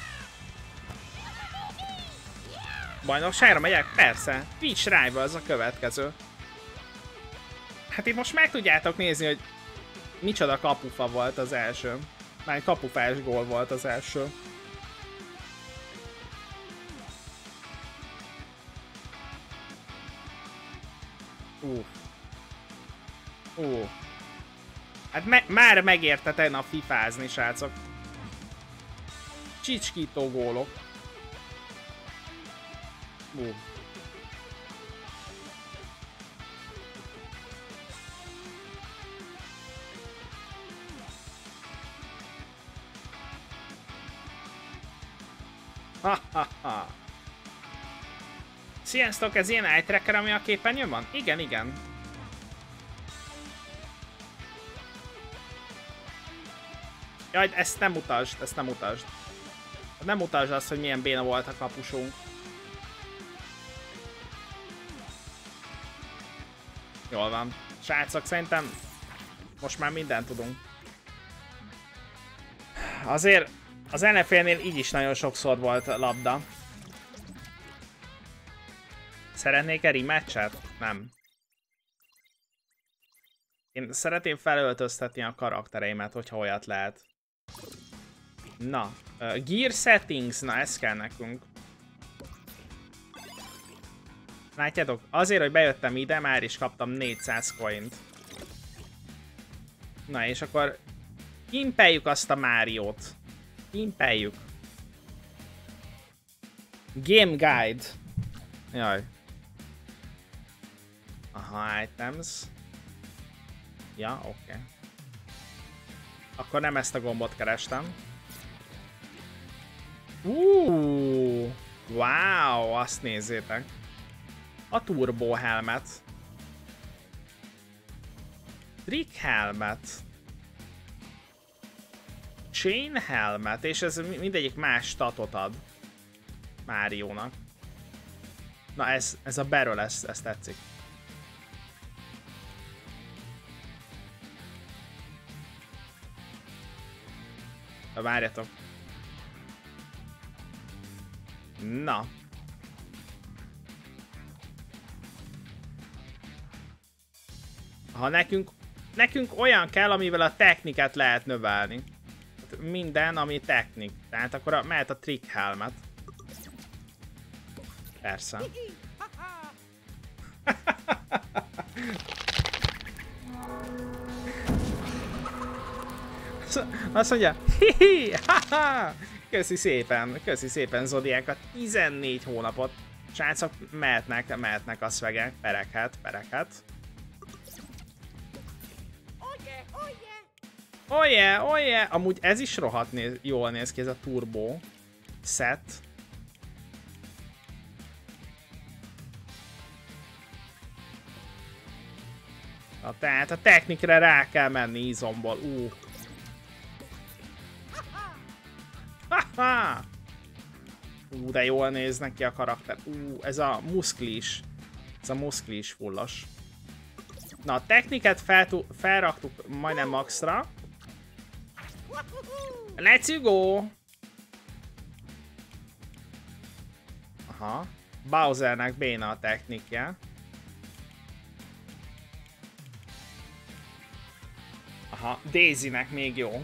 [SPEAKER 1] Bajnokságra megyek? Persze. Twitch Rivals a következő. Hát itt most meg tudjátok nézni, hogy micsoda kapufa volt az első. Már egy kapufás gól volt az első. Hát már megérte tegnap fifázni, srácok. Csicskító gólok. Sziasztok, ez ilyen eye tracker, ami a képernyőn van? Igen, igen. Jaj, ezt nem mutasd, ezt nem mutasd. Nem mutasd azt, hogy milyen béna volt a kapusunk. Jól van. Srácok, szerintem most már mindent tudunk. Azért az NFL-nél így is nagyon sokszor volt labda. Szeretnék-e rematchet? Nem. Én szeretném felöltöztetni a karaktereimet, hogyha olyat lehet. Na, gear settings, na ez kell nekünk. Látjátok, azért, hogy bejöttem ide, már is kaptam 400 coint. Na és akkor impeljük azt a Máriót. Impeljük. Game Guide. Jaj. Aha, items. Ja, oké. Akkor nem ezt a gombot kerestem. Wow, azt nézzétek. A turbo helmet. Trick helmet. Chain helmet, és ez mindegyik más statot ad Máriónak. Na ez a barrel, ez tetszik. Várjatok. Na. Ha nekünk olyan kell, amivel a technikát lehet növelni. Minden, ami technik. Tehát akkor mehet a trick helmet. Persze. Azt mondja, hihi, haha! Köszi szépen Zodiákat, 14 hónapot. Srácok, mehetnek a szvegek, pereket. Oh yeah! Amúgy ez is rohadt jól néz ki, ez a turbo set. Na, tehát a technikre rá kell menni izomból. Haha! De jól néznek ki a karakter. Ez a muszklis. Ez a muszklis fullos. Na, a techniket felraktuk majdnem maxra. Let's go! Aha. Bowsernek béna a technikje. Aha, Daisynek még jó.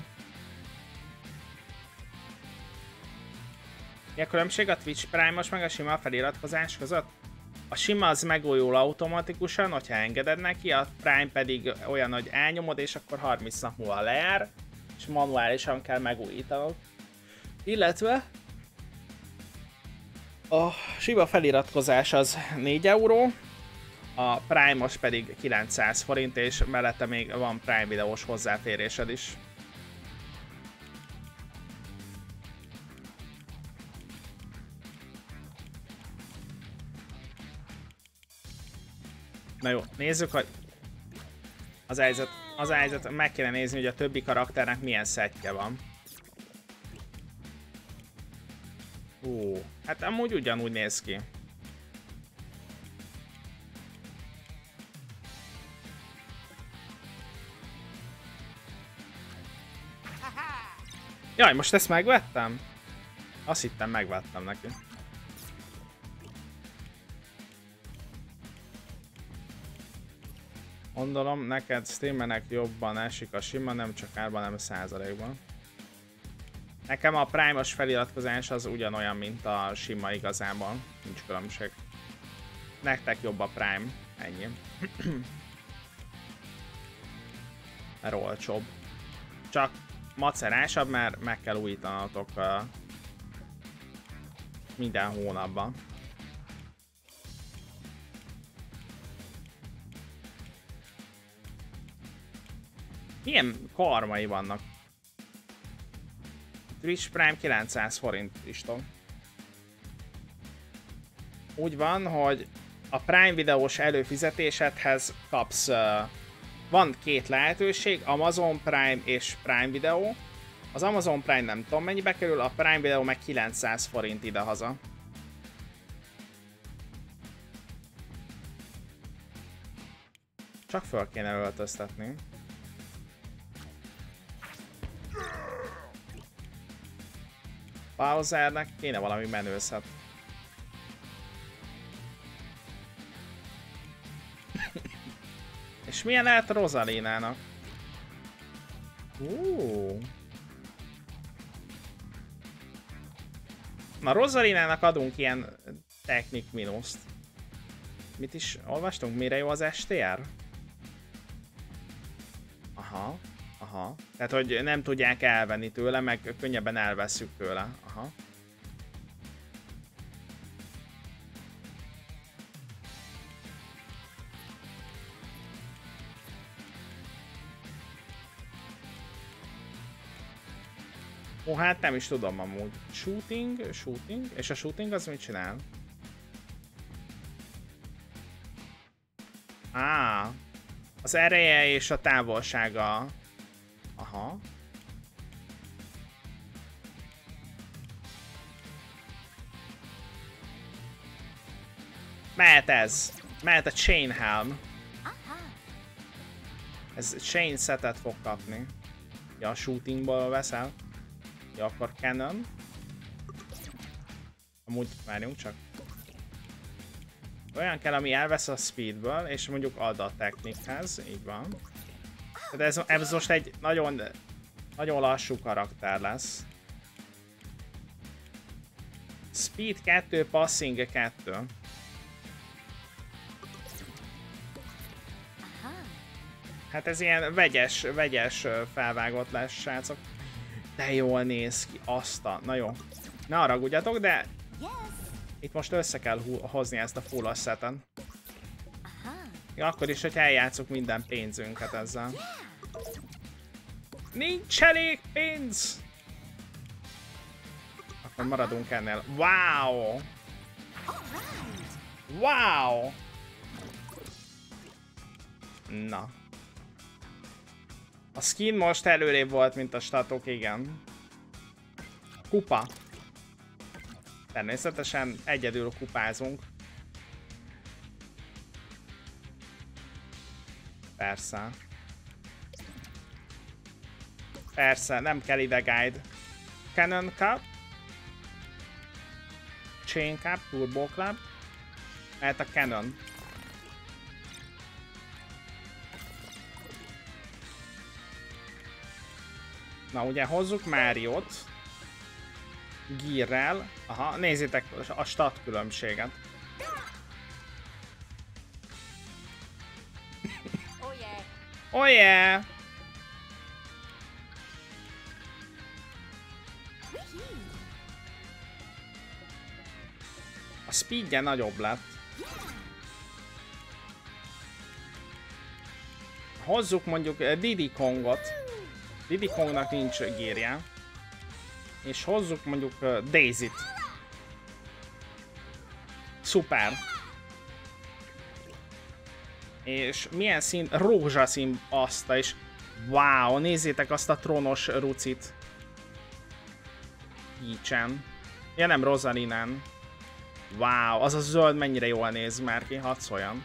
[SPEAKER 1] Mi a különbség a Twitch Prime-os meg a sima feliratkozás között? A sima az megújul automatikusan, hogyha engeded neki, a Prime pedig olyan, hogy elnyomod, és akkor 30 nap múlva lejár, és manuálisan kell megújítanod. Illetve a sima feliratkozás az 4 euró, a Prime-os pedig 900 forint, és mellette még van Prime videós hozzáférésed is. Na jó, nézzük, hogy az helyzet, meg kéne nézni, hogy a többi karakternek milyen szettje van. Hát amúgy ugyanúgy néz ki. Jaj, most ezt megvettem? Azt hittem megvettem neki. Gondolom, neked streamenek jobban esik a sima, nem csak árban, nem százalékban. Nekem a Prime-os feliratkozás az ugyanolyan, mint a sima igazából. Nincs különbség. Nektek jobb a Prime. Ennyi. Mert olcsóbb. Csak macerásabb, mert meg kell újítanatok minden hónapban. Milyen karmai vannak? Twitch Prime 900 forint listom. Úgy van, hogy a Prime videós előfizetésedhez kapsz... van két lehetőség, Amazon Prime és Prime Video. Az Amazon Prime nem tudom mennyibe kerül, a Prime Video meg 900 forint idehaza. Csak föl kéne öltöztetni. Bowsernek kéne valami menőszet. És milyen lehet Rosalinnának? Na, Rosalinnának adunk ilyen technik mínuszt. Mit is olvastunk? Mire jó az STR? Aha, aha. Tehát, hogy nem tudják elvenni tőle, meg könnyebben elvesszük tőle. Aha. Ó, hát nem is tudom amúgy. Shooting, shooting. És a shooting az mit csinál? Az ereje és a távolsága. Aha. Mehet ez. Mehet a Chain Helm. Ez Chain setet fog kapni. Ja, a shootingból veszel. Ja, akkor Cannon. Amúgy várjunk csak. Olyan kell, ami elvesz a speedből, és mondjuk ad a technikhez, így van. De ez most egy nagyon lassú karakter lesz. Speed 2, Passing 2. Hát ez ilyen vegyes felvágott lesz, srácok. De jól néz ki, na jó. Ne haragudjatok, de itt most össze kell hozni ezt a full asseten. Ja, akkor is, hogy eljátszuk minden pénzünket ezzel. Nincs elég pénz! Akkor maradunk ennél. Wow! Wow! Na. A skin most előrébb volt, mint a statok, igen. Kupa. Természetesen egyedül kupázunk. Persze. Persze, nem kell ide guide. Cannon Cup. Chain Cup, Turbo Club. Mert a Cannon. Na ugye hozzuk Máriót. Gearrel. Aha, nézzétek a stat különbséget. Oh yeah! A speedje nagyobb lett. Hozzuk mondjuk Diddy Kongot. Diddy Kongnak nincs gearje. És hozzuk mondjuk Daisy-t. Szuper. És milyen szín? Rózsaszín aszta is. Wow, nézzétek azt a trónos rucit. Peach-en. Ja, nem, Rosalinen. Wow, az a zöld mennyire jól néz már ki, hadd szóljon.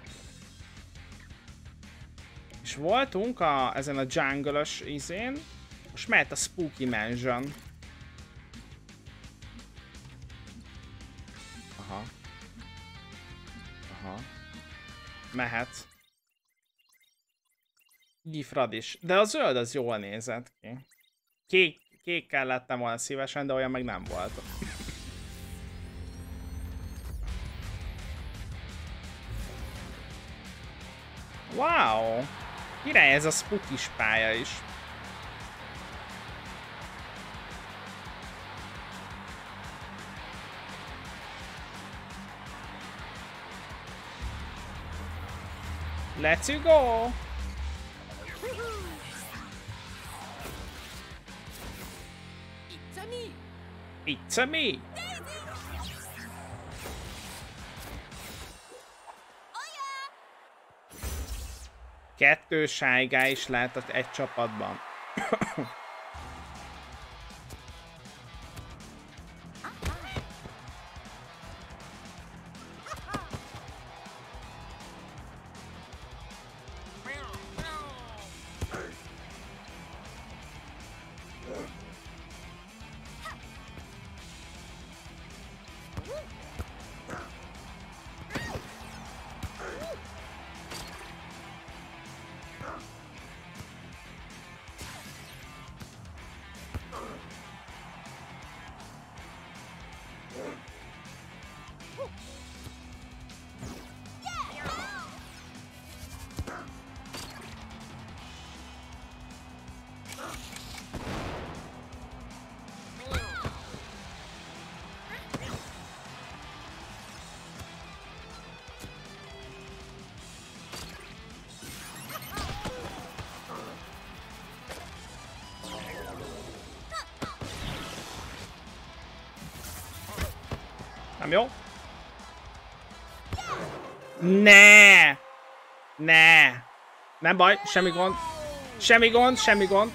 [SPEAKER 1] És voltunk ezen a jungle-ös izén. Most mehet a Spooky Mansion. Aha. Aha. Mehet. Gifrad is. De a zöld az jól nézett ki. Kékkel lettem volna szívesen, de olyan meg nem volt. Wow! Király ez a spookis pálya is. Let's go! It's a me! Kettő Shy Guy is lehetett egy csapatban. Nem jó? Ne! Ne! Nem baj, semmi gond. Semmi gond, semmi gond.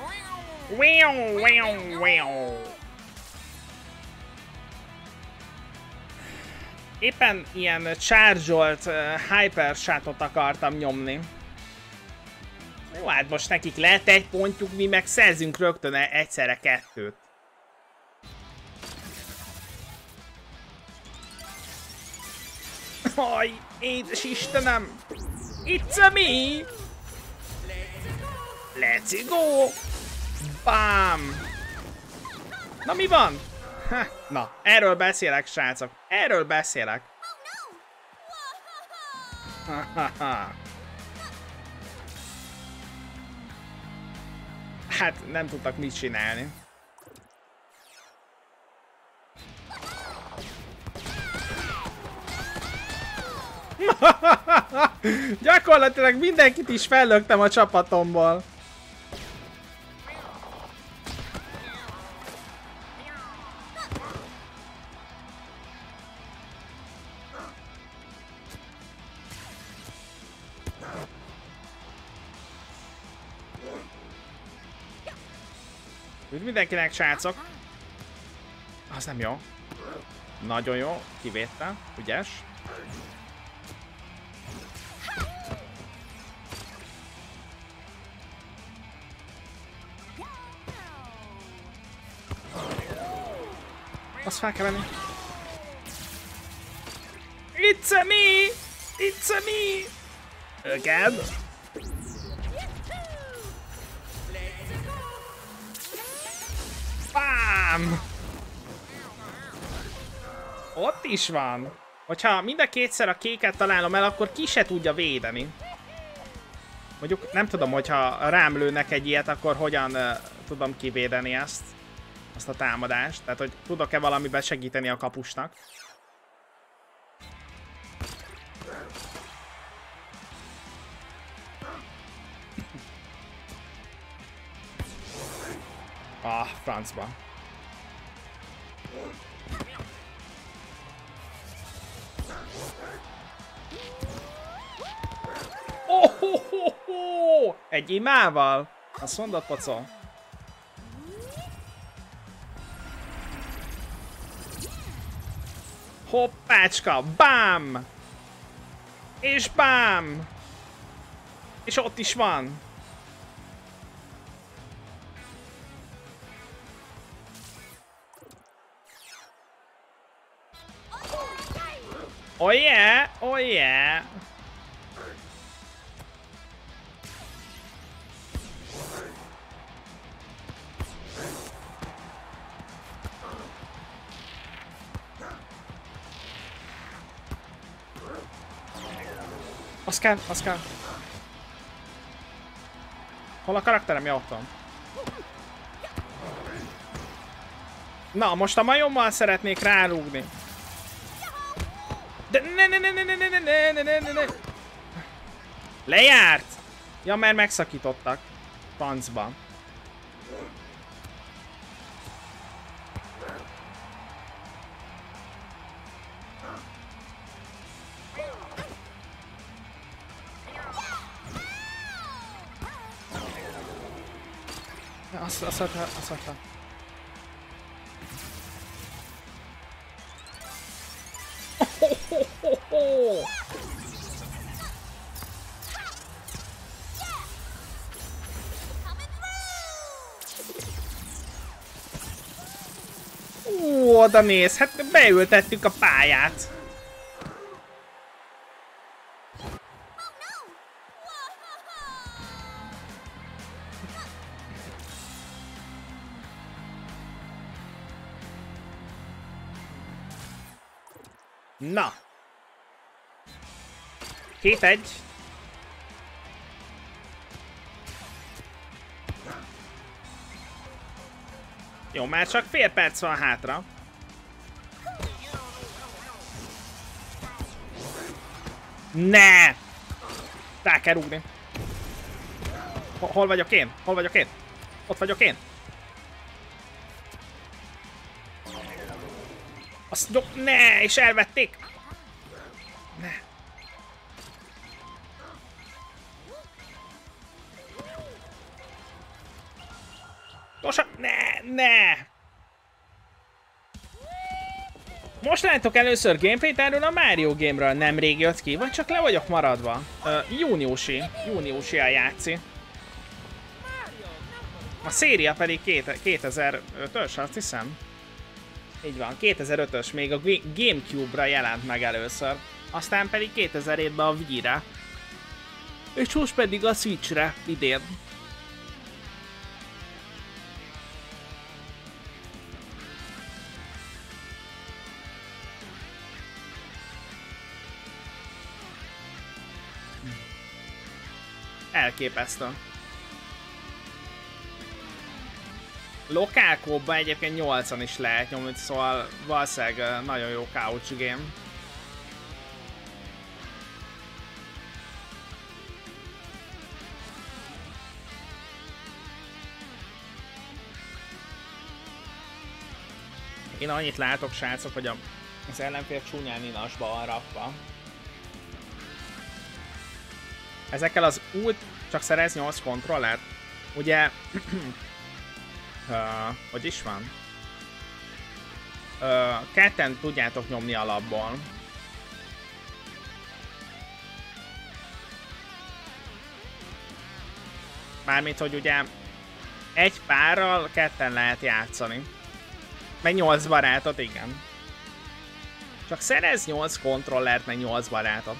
[SPEAKER 1] Éppen ilyen charge-olt hyper shotot akartam nyomni. Jó, hát most nekik lehet egy pontjuk, mi meg szerzünk rögtön egyszerre kettőt. Aj, édes Istenem! It's a me! Let's go! Bam! Na mi van? Ha, na, erről beszélek, srácok. Erről beszélek. Hát nem tudtak mit csinálni. Gyakorlatilag mindenkit is fellöktem a csapatomból. Úgy mindenkinek, srácok. Az nem jó. Nagyon jó, kivétel, ügyes. Azt fel kell venni. It's a me! It's a me! Again? Bám! Ott is van. Hogyha mind a kétszer a kéket találom el, akkor ki se tudja védeni. Mondjuk nem tudom, hogyha rám lőnek egy ilyet, akkor hogyan tudom kivédeni ezt. Azt a támadást. Tehát, hogy tudok-e valamiben segíteni a kapusnak. Ah, francba. Oh! Egy imával? Azt mondod, pocol? Hoppácska! Bám! És bám! És ott is van! Oh yeah! Oh yeah! Az kell, az kell. Hol a karakterem? Ja, ott van. Na, most a majommal szeretnék rárúgni. De ne. Lejárt! Ja, mert megszakítottak. Francba. Azt hagyta. Oda néz, hát beültettük a pályát. Na. 2-1. Jó, már csak fél perc van hátra. Ne! Rá kell rúgni. Hol vagyok én? Hol vagyok én? Ott vagyok én. Azt ne, és elvették! Ne. Gyorsan, ne! Most láttok először gameplayt erről a Mario Game-ről, nemrég jött ki, vagy csak le vagyok maradva? Júniusi a játszi. A széria pedig 2005-ös, azt hiszem. Így van, 2005-ös, még a Gamecube-ra jelent meg először. Aztán pedig 2007-ben a Wii-re. És most pedig a Switch-re idén. Elképesztő. Lokálkóban egyébként 8-an is lehet nyomni, szóval valószínűleg nagyon jó couch game. Én annyit látok, srácok, hogy az ellenfél csúnyán inasba van rakva. Ezekkel az ult csak szerez 8 kontrollert. Ugye... hogy is van? Ketten tudjátok nyomni alapból. Mármint, hogy ugye egy párral ketten lehet játszani. Meg 8 barátot, igen. Csak szerez 8 kontrollert, meg 8 barátot.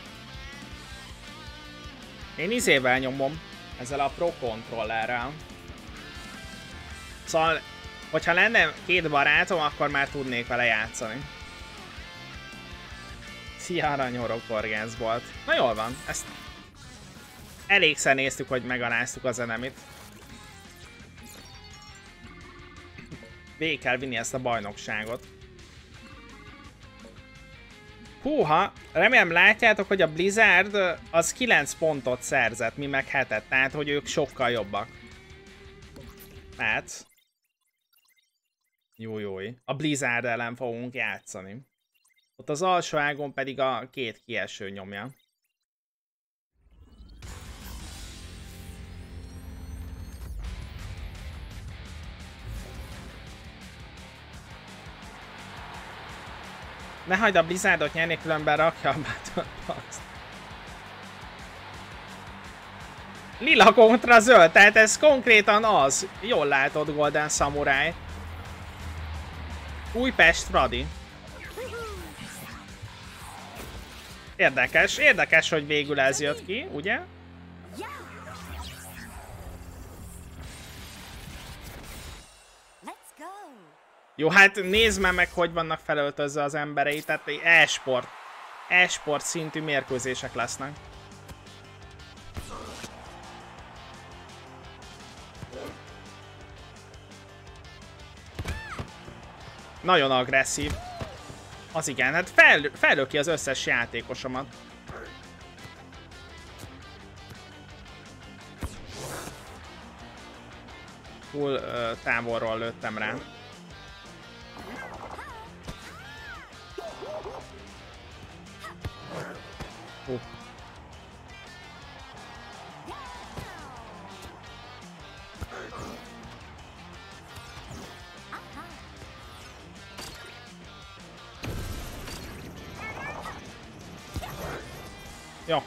[SPEAKER 1] Én izével nyomom, ezzel a Pro kontrollerrel. Szóval, hogyha lenne 2 barátom, akkor már tudnék vele játszani. Szia, aranyhorog horgászbolt. Na jól van, ezt elégszer néztük, hogy megaláztuk az enemit. Végig kell vinni ezt a bajnokságot. Húha, remélem látjátok, hogy a Blizzard az 9 pontot szerzett, mi meg 7-et, tehát hogy ők sokkal jobbak. Hát... Jó. A Blizzard ellen fogunk játszani. Ott az alsó ágon pedig a 2 kieső nyomja. Ne hagyd a Blizzardot nyerni, különben rakja a Battle Pass-t. Lila kontra zöld, tehát ez konkrétan az. Jól látod, Golden Samurai. Újpest, Fradi. Érdekes, hogy végül ez jött ki, ugye? Jó, hát nézd meg, hogy vannak felöltözve az emberei, tehát e-sport szintű mérkőzések lesznek. Nagyon agresszív. Az igen, hát fellöki az összes játékosomat. Full távolról lőttem rá. Jó.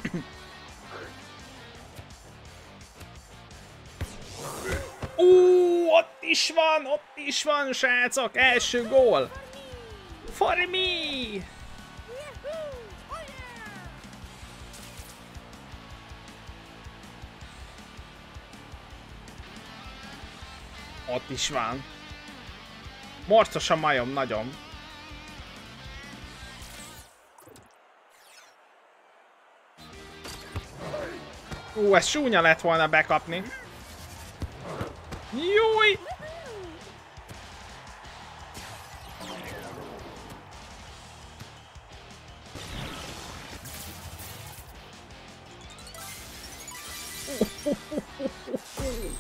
[SPEAKER 1] Ott is van, srácok, első gól. For me! Ott is van. Morcos a majom, nagyon. Ez súnya lett volna bekapni. Júj!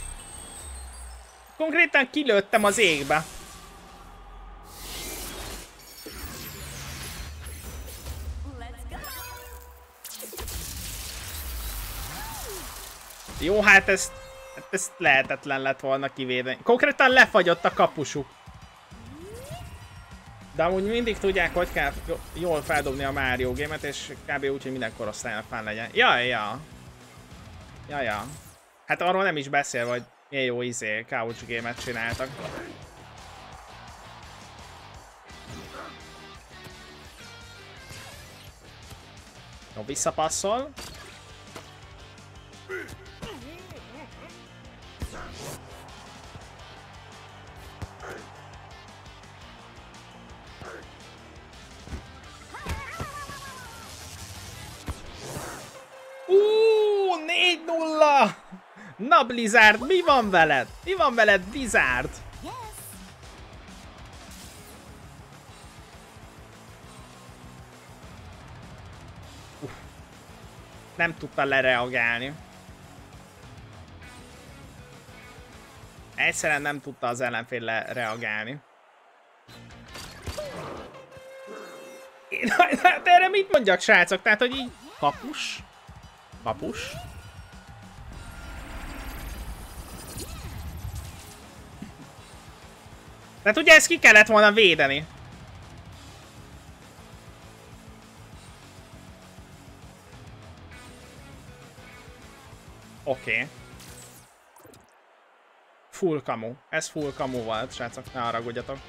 [SPEAKER 1] Konkrétan kilőttem az égbe. Jó, hát ezt lehetetlen lett volna kivédeni. Konkrétan lefagyott a kapusuk. De amúgy mindig tudják, hogy kell jól feldobni a Mario Game-et, és kb. Úgy, hogy minden korosztálynak fán legyen. Ja. Hát arról nem is beszél, hogy milyen jó couch game-et csináltak. Jó, visszapasszol. Uuuuh, 4-0! Na Blizzard, mi van veled? Mi van veled, Blizzard? Nem tudta lereagálni. Egyszerűen nem tudta az ellenfél lereagálni. Hát erre mit mondjak, srácok? Tehát, hogy így kapus? Kapus? Tehát ugye ezt ki kellett volna védeni. Oké. Full kamu. Ez full kamu volt, srácok, ne haragudjatok.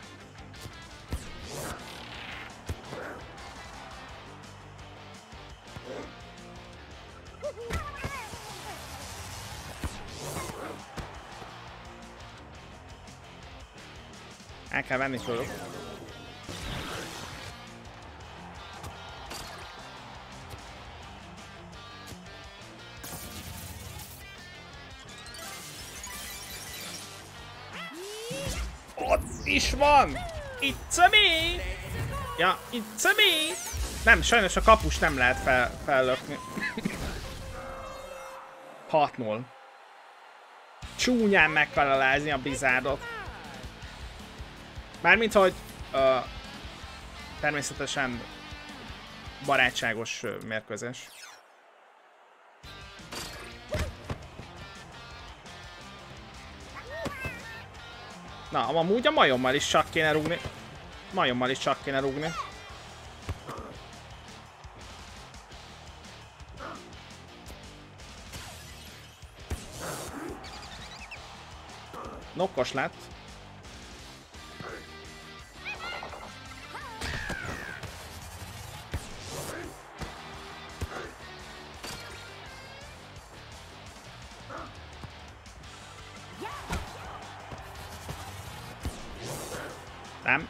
[SPEAKER 1] El kell venni tőlük. Ott is van! It's a me! Ja, it's a me! Nem, sajnos a kapus nem lehet fellökni. 6-0. Csúnyán meg kell alázni a Blizzardot. Mármint, hogy természetesen barátságos mérkőzés. Na, amúgy a majommal is csak kéne rúgni. Majommal is csak kéne rúgni. Nokkos lett. Nem.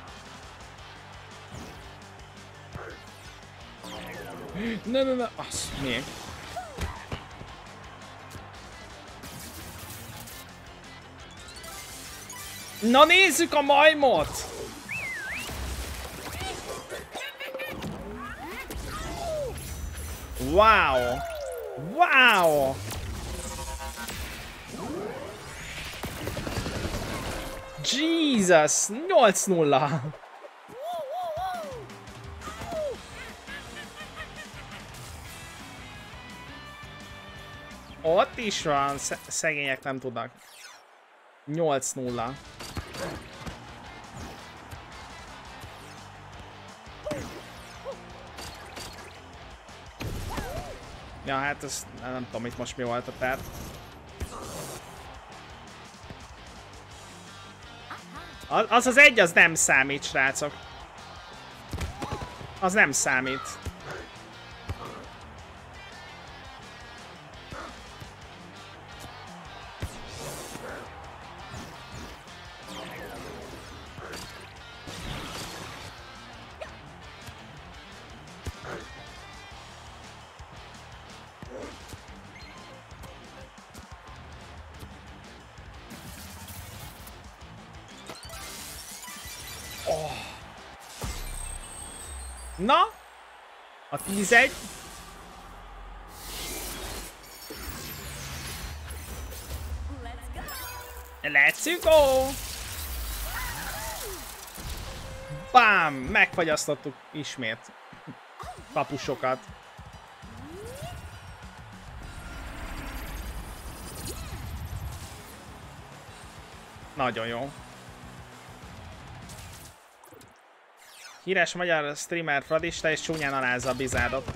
[SPEAKER 1] Nem. Az még. Na nézzük a majmot! Wow! Wow! Jesus! 8-0! Ott is van, szegények nem tudnak. 8-0. Ja, hát ez nem tudom itt most mi volt a terv. Az egy, az nem számít, srácok. Az nem számít. Na? A 11. Let's go! Bám! Megfagyasztottuk ismét kapusokat. Nagyon jó. Híres magyar streamer fradista és csúnyán alázza a Blizzardot.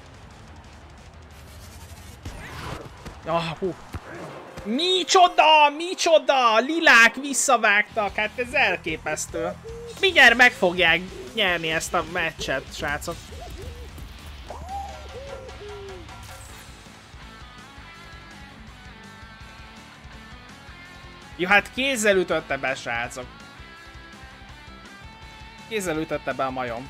[SPEAKER 1] Hú. Micsoda! Micsoda! Lilák visszavágtak, hát ez elképesztő. Mindjárt meg fogják nyerni ezt a meccset, srácok. Jó, hát kézzel ütötte be, srácok. Kézzel ütötte be a majom.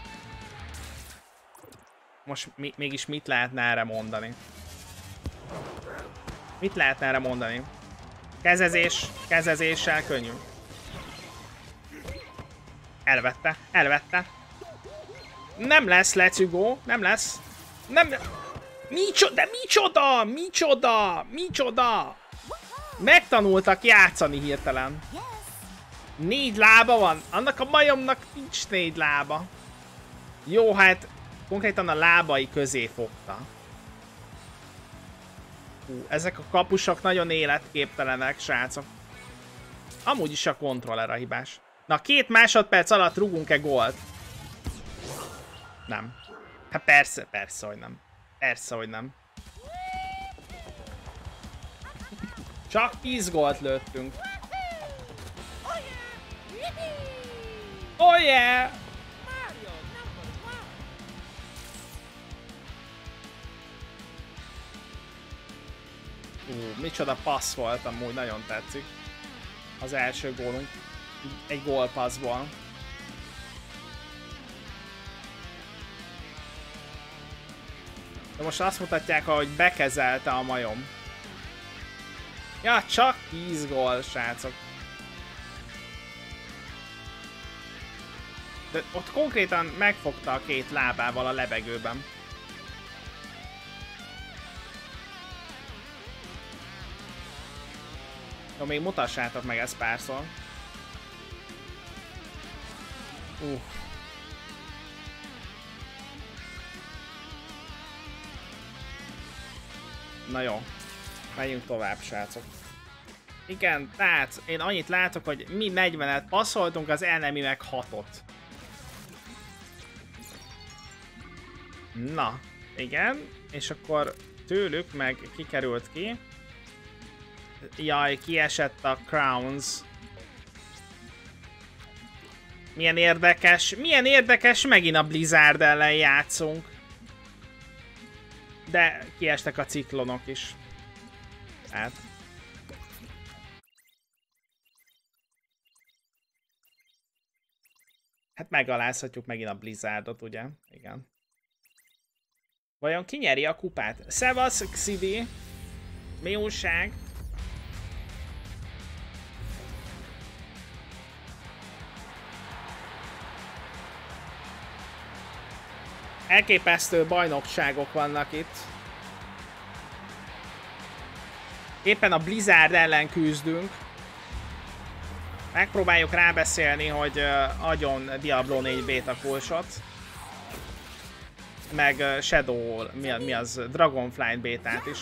[SPEAKER 1] Most mégis mit lehetne erre mondani? Mit lehetne erre mondani? Kezezéssel könnyű. Elvette, elvette. Nem lesz lecügó, nem lesz. Nem. Micsoda, micsoda, micsoda, micsoda. Megtanultak játszani hirtelen. 4 lába van? Annak a majomnak nincs 4 lába. Jó, hát konkrétan a lábai közé fogta. Ezek a kapusok nagyon életképtelenek, srácok. Amúgy is a kontroller a hibás. Na, 2 másodperc alatt rúgunk-e gólt? Nem. Hát persze, hogy nem. Persze, hogy nem. Csak 10 gólt lőttünk. Oh yeah! Micsoda passz volt, amúgy nagyon tetszik. Az első gólunk. Egy gólpasszból. De most azt mutatják, hogy bekezelte a majom. Ja, csak 10 gól, srácok. De ott konkrétan megfogta a 2 lábával a levegőben. Jó, még mutassátok meg ezt párszor. Na jó. Megyünk tovább, srácok. Igen, tehát én annyit látok, hogy mi 40-et passzoltunk, az enemy meg 6-ot. Na, igen. És akkor tőlük meg kikerült ki. Jaj, kiesett a Crowns. Milyen érdekes, megint a Blizzard ellen játszunk. De kiestek a ciklonok is. Hát. Hát megalázhatjuk megint a Blizzardot, ugye? Igen. Vajon ki nyeri a kupát? Szevasz, Xidi! Mi újság? Elképesztő bajnokságok vannak itt. Éppen a Blizzard ellen küzdünk. Megpróbáljuk rábeszélni, hogy adjon Diablo 4 beta kulcsot. Meg Shadow, mi az? Dragonflight bétát is.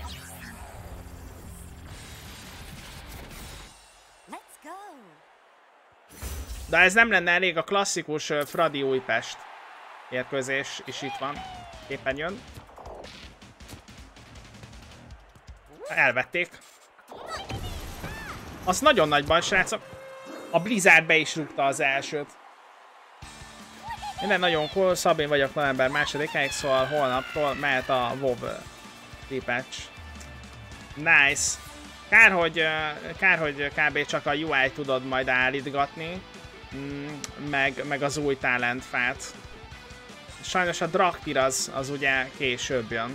[SPEAKER 1] De ez nem lenne elég, a klasszikus Fradi Újpest érkezés is itt van. Éppen jön. Elvették. Az nagyon nagy baj, srácok. A Blizzard be is rúgta az elsőt. Minden nagyon cool, Szabin vagyok november 2-áig, szóval holnaptól mehet a WoW patch. Nice. Kár, hogy kb. Csak a UI tudod majd állítgatni, meg az új talentfát. Sajnos a Draktyr az ugye később jön.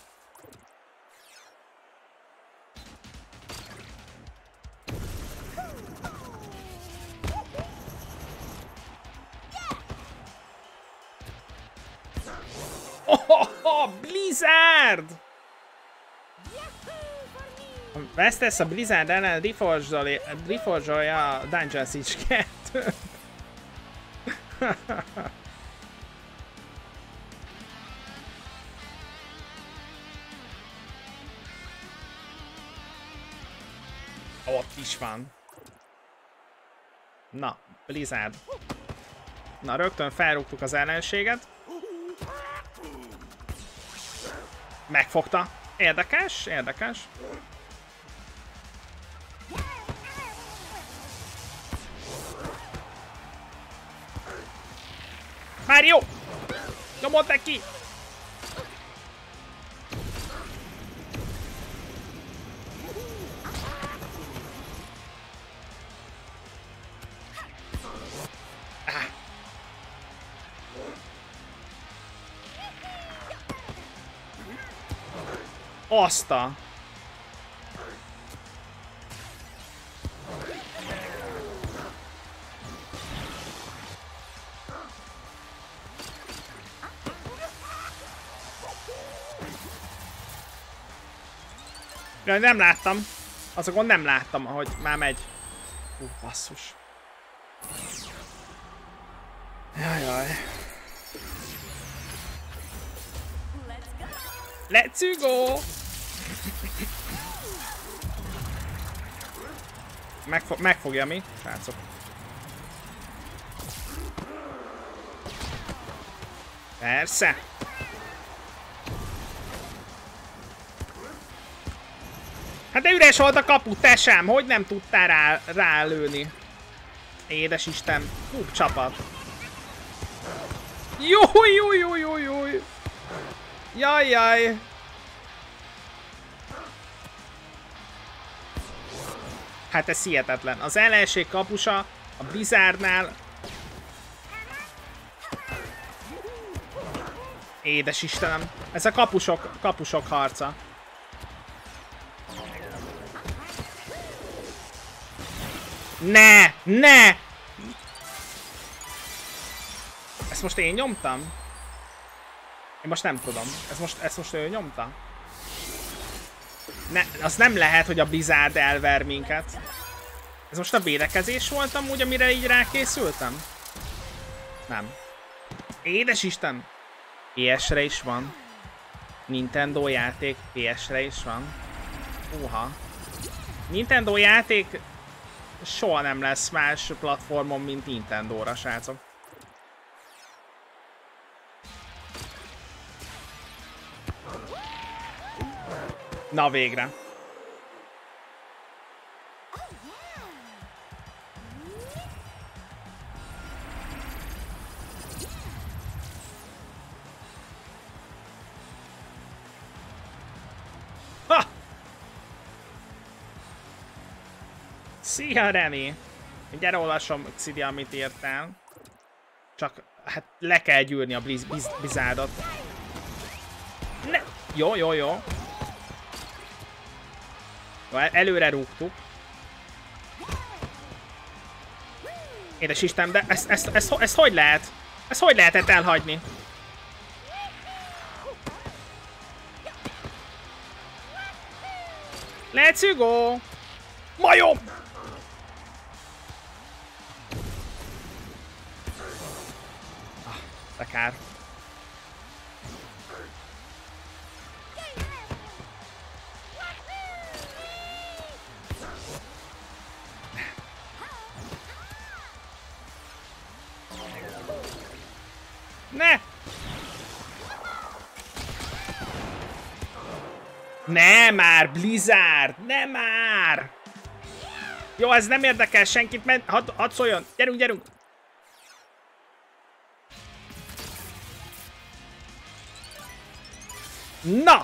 [SPEAKER 1] Blizzard! Vesztesz a Blizzard ellen, reforge-olja a Dungeon Siege 2. Ott is van. Na, Blizzard. Na, rögtön felrúgtuk az ellenséget. Megfogta. Érdekes, érdekes. Már jó! Nyomod neki! Azt a... Nem láttam. Azokon nem láttam, ahogy már megy. Basszus. Jajjaj. Let's go! Megfogja mi? Srácok. Persze. Hát de üres volt a kapu, te sem! Hogy nem tudtál rálőni? Édes Isten. Csapat. Júj. Jajjaj. Hát ez hihetetlen. Az ellenség kapusa a Blizzardnál. Édes Istenem. Ez a kapusok harca. Ne! Ezt most én nyomtam? Én most nem tudom. Ezt most ő nyomta? Ne, az nem lehet, hogy a Blizzard elver minket. Ez most a védekezés volt amúgy, amire így rákészültem? Nem. Édes Isten! PS-re is van. Nintendo játék PS-re is van. Uha. Nintendo játék soha nem lesz más platformon, mint Nintendo-ra, srácok. Na végre. Ha! Szia, Reni! Gyere, olvasom, Xidi, amit írtál. Csak, hát le kell gyűrni a Blizzardot. Ne! Jó. Előre rúgtuk. Édes Isten, de ezt hogy lehet? Ezt hogy lehetett elhagyni? Let's go! Majom! De kár. Ne! Ne már, Blizzard! Ne már! Jó, ez nem érdekel senkit, mert hadd szóljon! Gyerünk! Na!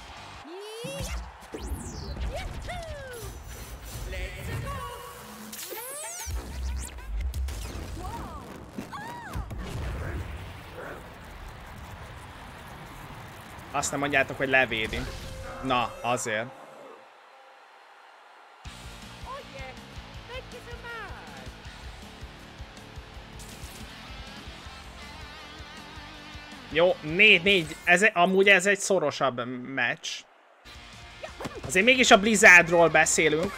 [SPEAKER 1] Azt nem mondjátok, hogy levédi. Na, azért. Jó, 4-4. Amúgy ez egy szorosabb meccs. Azért mégis a Blizzardról beszélünk.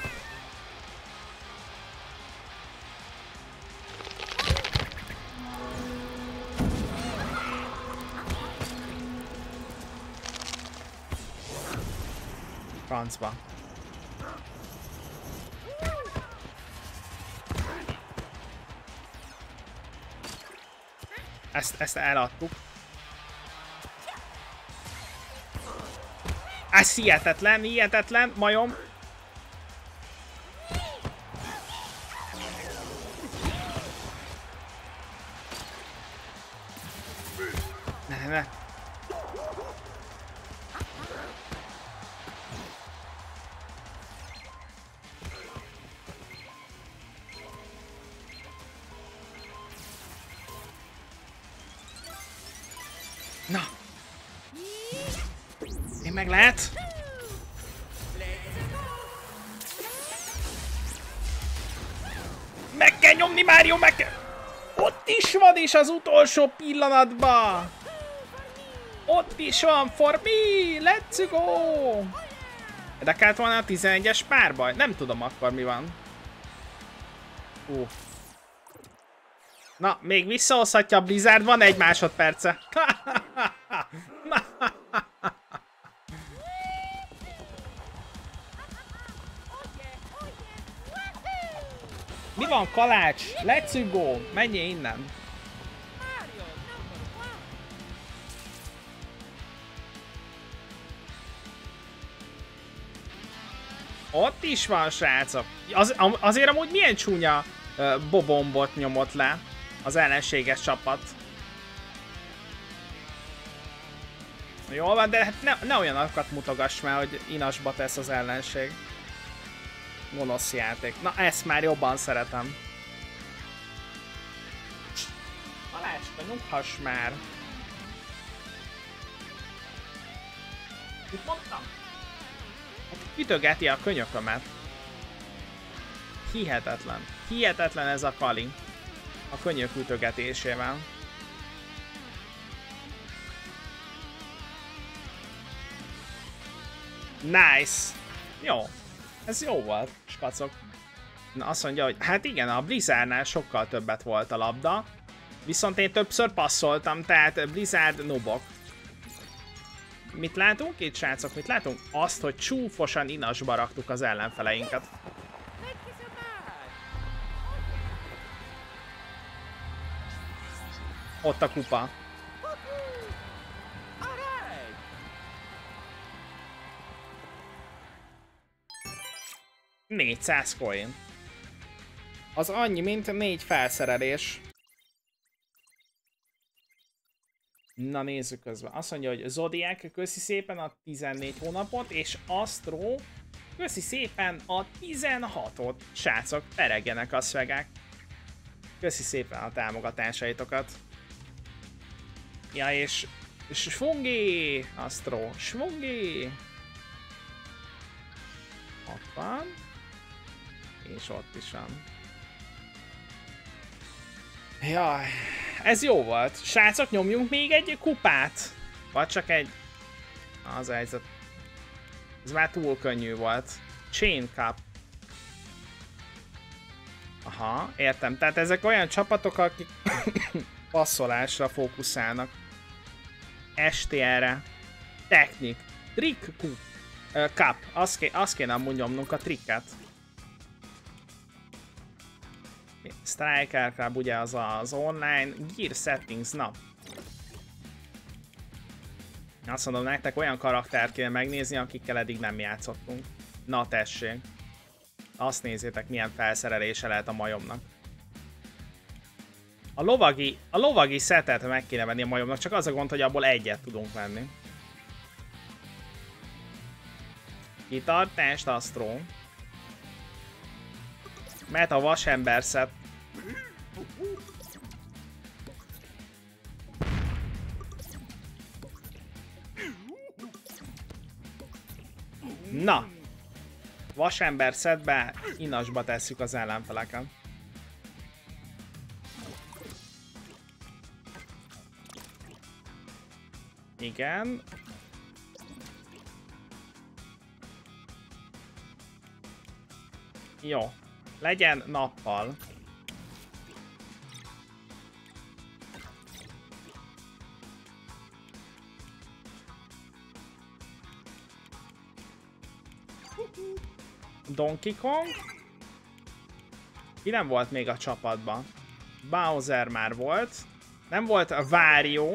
[SPEAKER 1] Francba. Ezt eladtuk. Ez hihetetlen, hihetetlen, majom. Ne. Na. Én meg lehet. Meg kell nyomni, Mario, meg kell. Ott is van, és az utolsó pillanatban. Ott is van, for me, let's go! Érdekelt volna a 11-es párbaj? Nem tudom akkor mi van. Na, még visszahozhatja a Blizzard, van 1 másodperce. Mi van, Kalács? Let's go! Menjél innen! Ott is van, srácok. Azért amúgy milyen csúnya bobombot nyomott le az ellenséges csapat. Jól van, de hát ne olyanokat mutogass már, hogy inasba tesz az ellenség. Gonosz játék. Na, ezt már jobban szeretem. Alácska, nyughass már. Mit mondtam? Ütögeti a könyökömet. Hihetetlen. Hihetetlen ez a Kali. A könyök ütögetésével. Nice. Jó. Ez jó volt, skacok. Na, azt mondja, hogy hát igen, a Blizzardnál sokkal többet volt a labda. Viszont én többször passzoltam, tehát Blizzard nubok. Mit látunk itt, srácok? Mit látunk? Azt, hogy csúfosan inasba raktuk az ellenfeleinket. Ott a kupa. $400 coin. Az annyi, mint 4 felszerelés. Na, nézzük közben. Azt mondja, hogy Zodiac, köszi szépen a 14 hónapot, és Astro, köszi szépen a 16-ot. Srácok, peregjenek a szvegák. Köszi szépen a támogatásaitokat. Ja, és Svungi, Astro, Svungi. Ott van. És ott is van. Jaj, ez jó volt. Srácok, nyomjunk még egy kupát. Vagy csak egy... Az helyzet. Ez már túl könnyű volt. Chain Cup. Aha, értem. Tehát ezek olyan csapatok, akik passzolásra fókuszálnak. STR-re. Technik. Trick Cup. Azt kéne amúgy nyomnunk a tricket. Striker Club, ugye az online. Gear Settings, na. Azt mondom nektek, olyan karaktert kéne megnézni, akikkel eddig nem játszottunk. Na tessék. Azt nézzétek, milyen felszerelése lehet a majomnak. A lovagi szetet meg kéne venni a majomnak, csak az a gond, hogy abból egyet tudunk venni. Kitartást, Astro. Mert a vasember szett. Na! Vasember szetbe, inasba tesszük az ellenfeleket. Igen. Jó. Legyen nappal. Donkey Kong. Ki nem volt még a csapatban? Bowser már volt. Nem volt a Wario.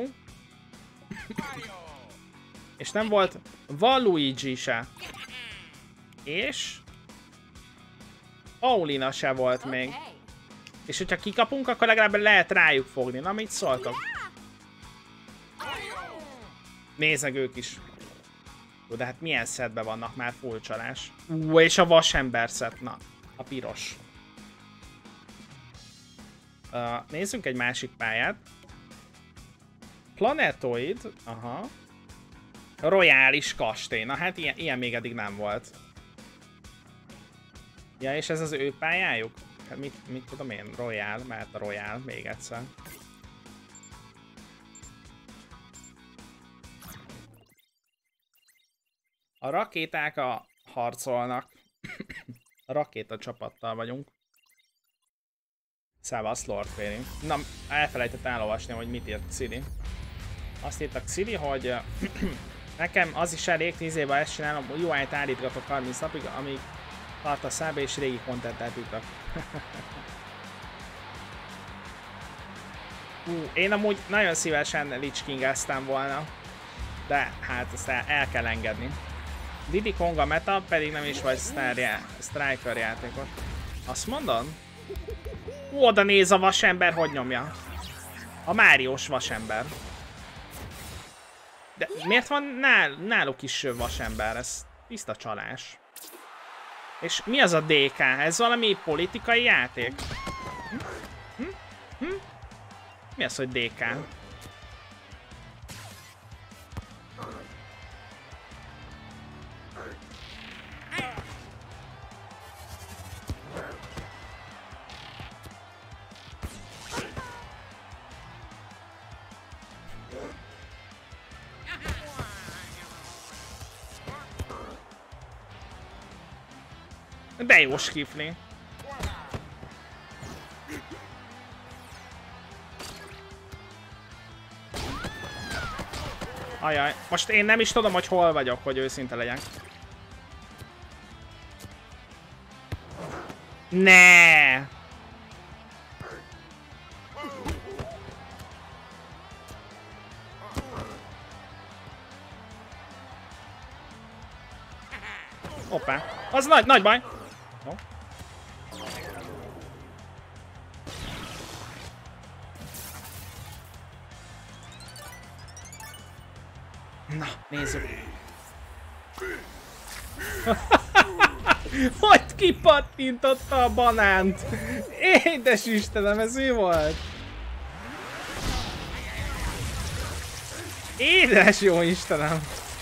[SPEAKER 1] És nem volt Waluigi se. És Paulina se volt még. És hogyha kikapunk, akkor legalább lehet rájuk fogni. Na, mit szóltok? Nézzek ők is. Jó, de hát milyen szetben vannak már full csalás. És a vasember szett. Na, a piros. Nézzünk egy másik pályát. Planetoid. Aha. Royális kastély. Na hát ilyen még eddig nem volt. Ja, és ez az ő pályájuk? Hát mit tudom én? Royal, mert a Royal még egyszer. A rakéták harcolnak. A rakéta csapattal vagyunk. Szevasz, Lord Fairy. Na, elfelejtett elolvasni, hogy mit írt Xili. Azt írta Xili, hogy nekem az is elég, 10 éve ezt csinálom, UI-t állítgatok 30 napig, amíg tart a szába és régi contentet ütök. Én amúgy nagyon szívesen Lich King-eztem volna, de hát ezt el kell engedni. Diddy Kong a meta, pedig nem is vagy Striker játékos. Azt mondod? Oda néz a vasember, hogy nyomja. A Máriós vasember. De miért van náluk is vasember? Ez tiszta csalás. És mi az a DK? Ez valami politikai játék? Mi az, hogy DK? De jó skifli. Ajaj, most én nem is tudom, hogy hol vagyok, hogy őszinte legyek. Ne! Hoppá, az nagy baj. No. Na, nézzük. Hogy kipattintotta a banánt? Édes Istenem, ez mi volt? Édes jó Istenem!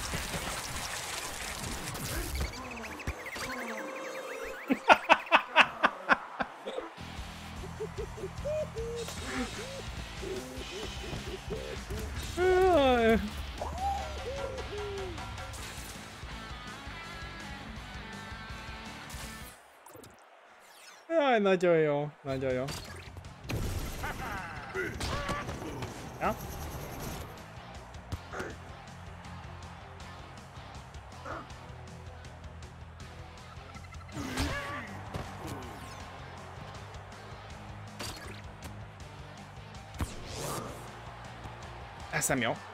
[SPEAKER 1] Jaj, nagyon jó, nagyon jó. Ja? Ez nem jó.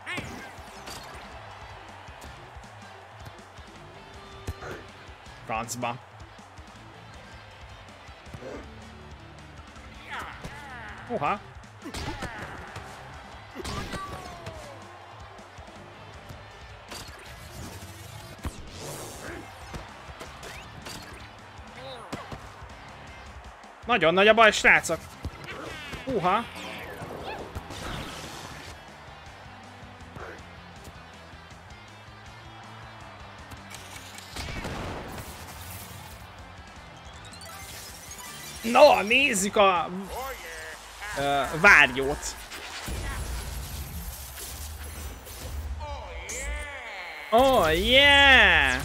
[SPEAKER 1] Francba. Oha. Nagyon nagy a baj, srácok. Uha. No, nézzük a Várjót. Oh yeah!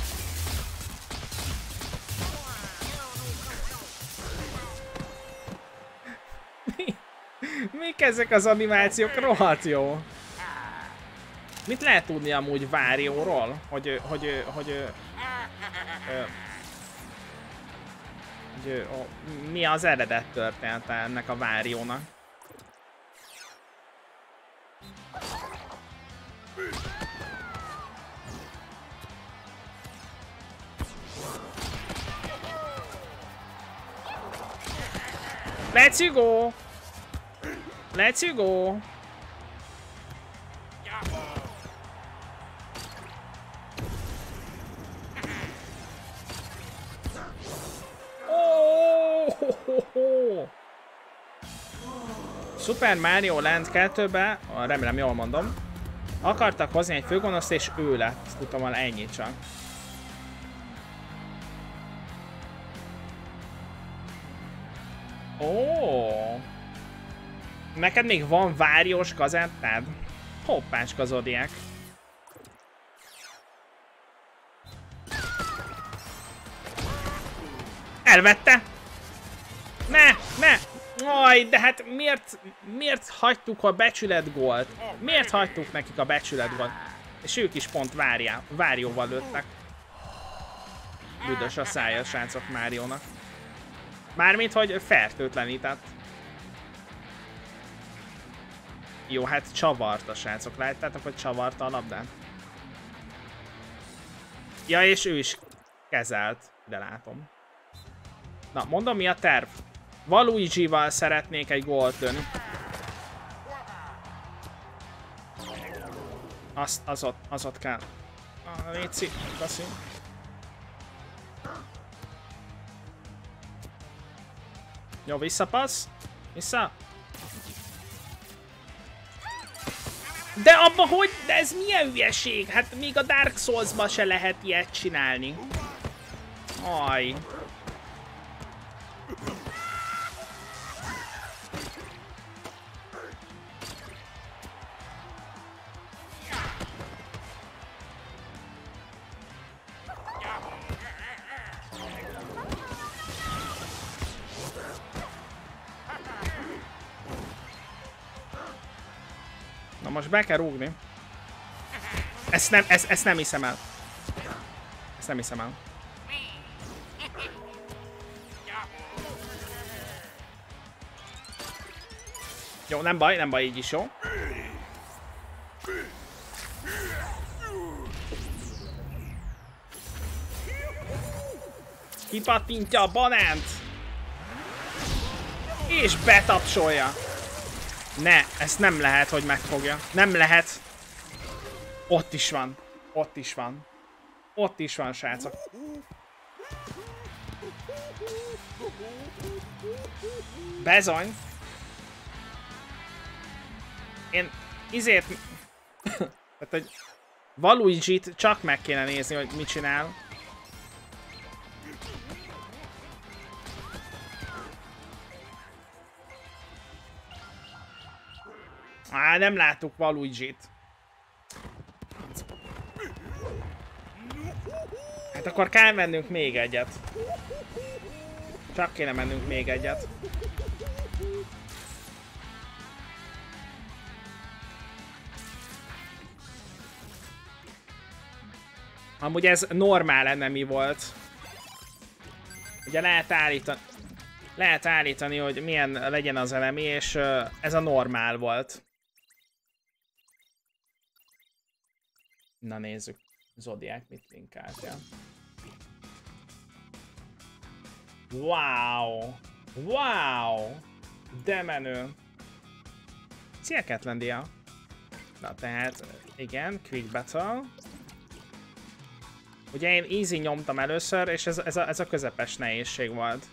[SPEAKER 1] Mik ezek az animációk? Rohadt jó. Mit lehet tudni amúgy Várióról? Mi az eredet története ennek a Váriónak? Let's go! Let's go! Oh! Super Mario Land 2-be, remélem jól mondom, akartak hozni egy főgonoszt, és ő lett. Tudtam volna ennyi csak. Ó! Neked még van váriós kazettád? Hoppácska Zodiac. Elvette! Ne! Aj, de hát miért hagytuk a becsület gólt? Miért hagytuk nekik a becsület gólt? És ők is pont Várióval lőttek. Büdös a szája, srácok, Máriónak. Mármint, hogy fertőtlenített. Jó, hát csavart a srácok. Láttátok, hogy csavarta a labdát? Ja, és ő is kezelt, de látom. Na, mondom, mi a terv? Waluigi-val szeretnék egy gólt lőni. Az ott kell. Léci, kaszi. Jó, visszapassz. Vissza. De abba hogy? De ez milyen hülyeség? Hát még a Dark Souls-ba se lehet ilyet csinálni. Aj. Na most be kell rúgni. Ezt nem hiszem el. Ezt nem hiszem el. Jó, nem baj, így is jó. Kipattintja a banánt. És betapsolja. Ne, ezt nem lehet, hogy megfogja. Nem lehet. Ott is van. Ott is van. Ott is van, srácok. Bezony. Én izért... Tehát, hogy Waluigi-t csak meg kéne nézni, hogy mit csinál. Nem láttuk Waluigi-t. Hát akkor kell mennünk még egyet. Csak kéne mennünk még egyet. Amúgy ez normál enemi volt. Ugye lehet állítani, hogy milyen legyen az enemi, és ez a normál volt. Na nézzük, Zodiac mit linkáltja. Wow! Wow! De menő! Szia, Catlandia! Na tehát, igen, Quick Battle. Ugye én easy nyomtam először, és ez a közepes nehézség volt.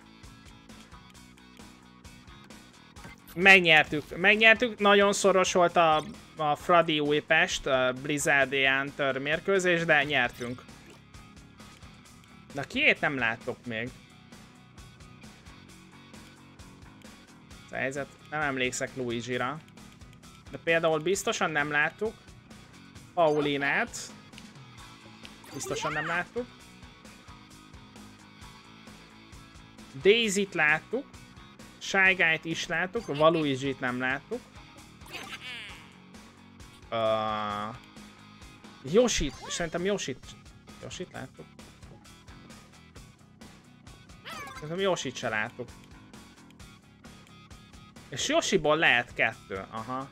[SPEAKER 1] Megnyertük, nagyon szoros volt a Fradi Újpest, a Blizzard Hunter mérkőzés, de nyertünk. De kiét nem láttok még. A helyzet, nem emlékszek Luigi-ra. De például biztosan nem láttuk Paulinát. Biztosan nem láttuk. Daisy-t láttuk. Shy Guy-t is láttuk. Waluigi-t nem láttuk. Yoshi-t. Szerintem Yoshi-t láttuk. Szerintem Yoshi-t se láttuk. És Yoshiból lehet 2. Aha.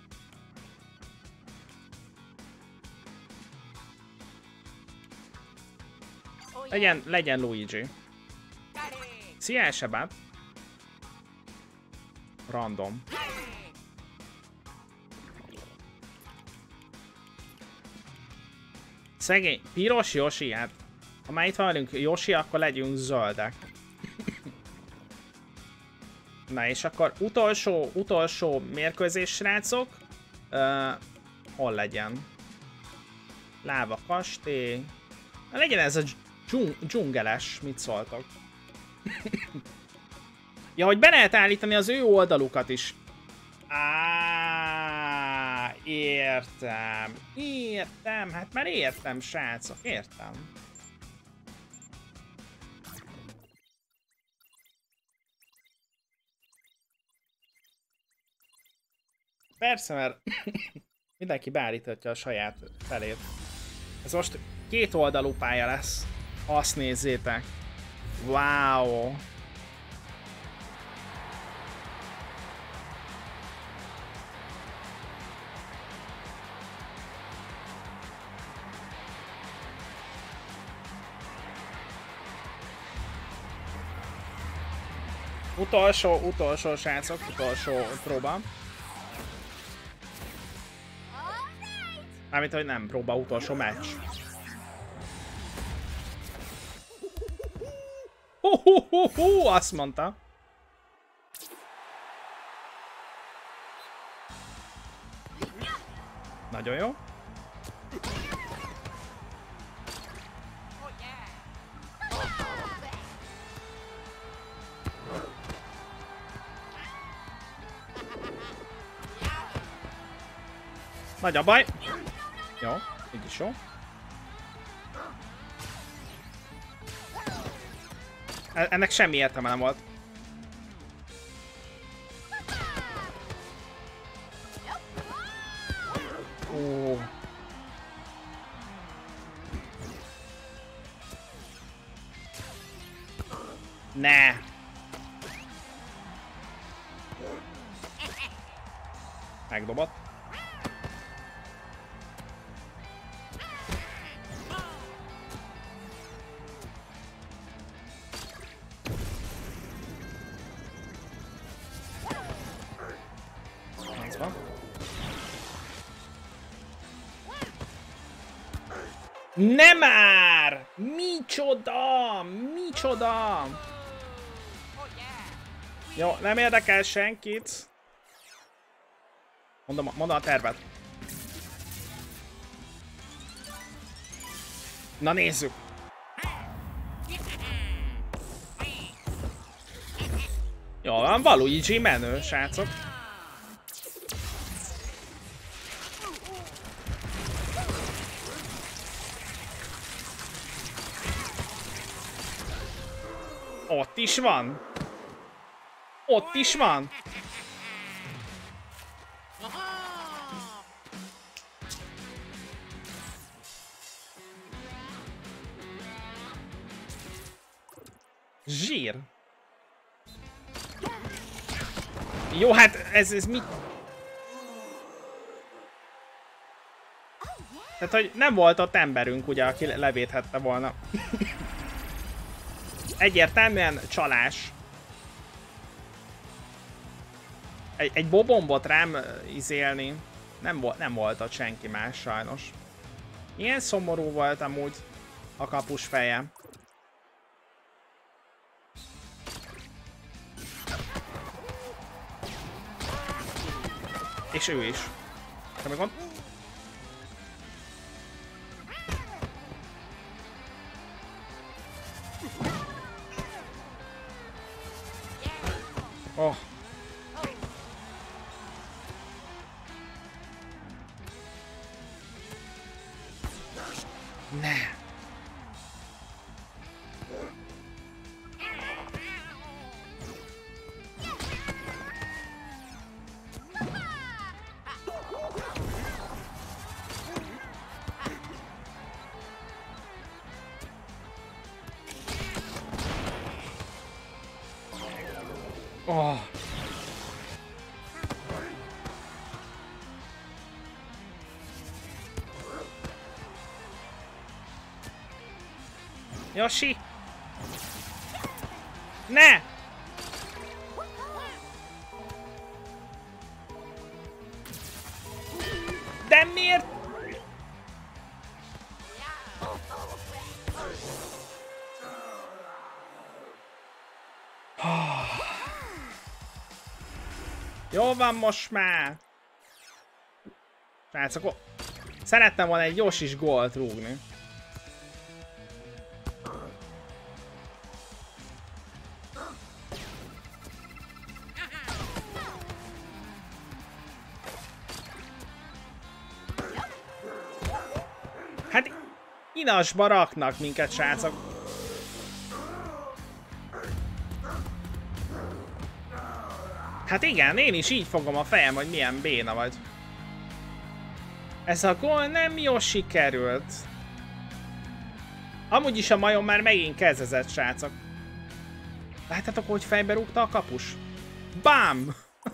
[SPEAKER 1] Legyen Luigi. Szia, Sebát. Random. Szegény, piros Yoshi, hát ha már itt van velünk Yoshi, akkor legyünk zöldek. Na és akkor utolsó mérkőzés, srácok. Hol legyen? Láva kastély. Na, legyen ez a dzsungeles, mit szóltok? Ja, hogy be lehet állítani az ő oldalukat is. Értem. Értem, hát már értem, srácok, értem. Persze, mert mindenki beállíthatja a saját felét. Ez most két oldalú pálya lesz. Azt nézzétek. Wow. Utolsó srácok, utolsó próba. Mármint, hogy nem próba, utolsó meccs. Azt mondta. Nagyon jó. Nagy a baj. Jó, így is jó. Ennek semmi értelme nem volt. Ó. Ne. Megdobott. Nem már! Micsoda! Micsoda! Jó, nem érdekel senkit. Mondom a tervet. Na nézzük! Jó van, Waluigi menő, srácok. Ott is van. Ott is van. Zsír. Jó, hát ez mi? Tehát, hogy nem volt ott emberünk, ugye, aki levédhette volna. Egyértelműen csalás. Egy bobombot rám izélni. Nem volt ott senki más, sajnos. Ilyen szomorú volt amúgy a kapus feje. És ő is. Te meg mond? Oh. Ne. Oh. Yoshi! Ne! De miért? Jó van most már! Srácok, szerettem volna egy Yoshis gólt rúgni. Hát inasba raknak minket, srácok. Hát igen, én is így fogom a fejem, hogy milyen béna vagy. Ez a gól nem jól sikerült. Amúgy is a majom már megint kezezett, srácok. Láttátok, hogy fejbe rúgta a kapus? Bám!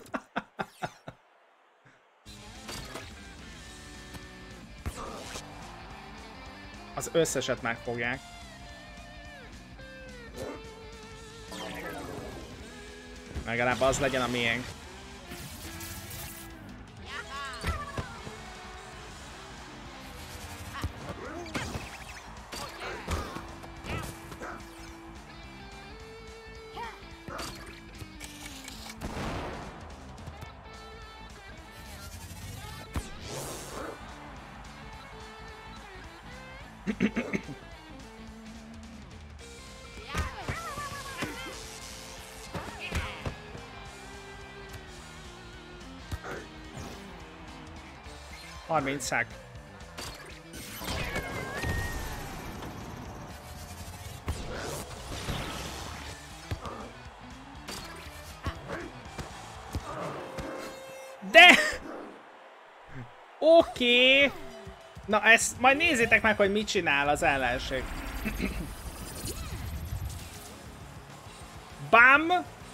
[SPEAKER 1] Az összeset megfogják. Legalább az legyen a miénk. Szák. De! Oké! Na ezt majd nézzétek meg, hogy mit csinál az ellenség. Bam!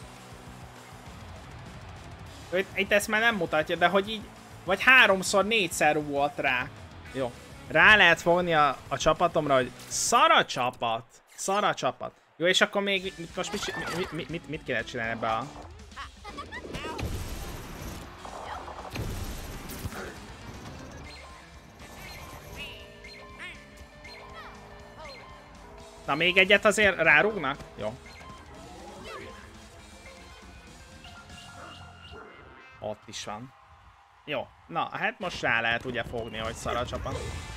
[SPEAKER 1] Itt ezt már nem mutatja, de hogy így... Vagy 3-4-szer volt rá. Jó. Rá lehet fogni a csapatomra, hogy szar a csapat. Szar a csapat. Jó, és akkor még most mit kéne csinálni ebbe a... Na, még egyet azért rárúgnak? Jó. Ott is van. Jó, na, hát most rá lehet ugye fogni, hogy szar a csapat.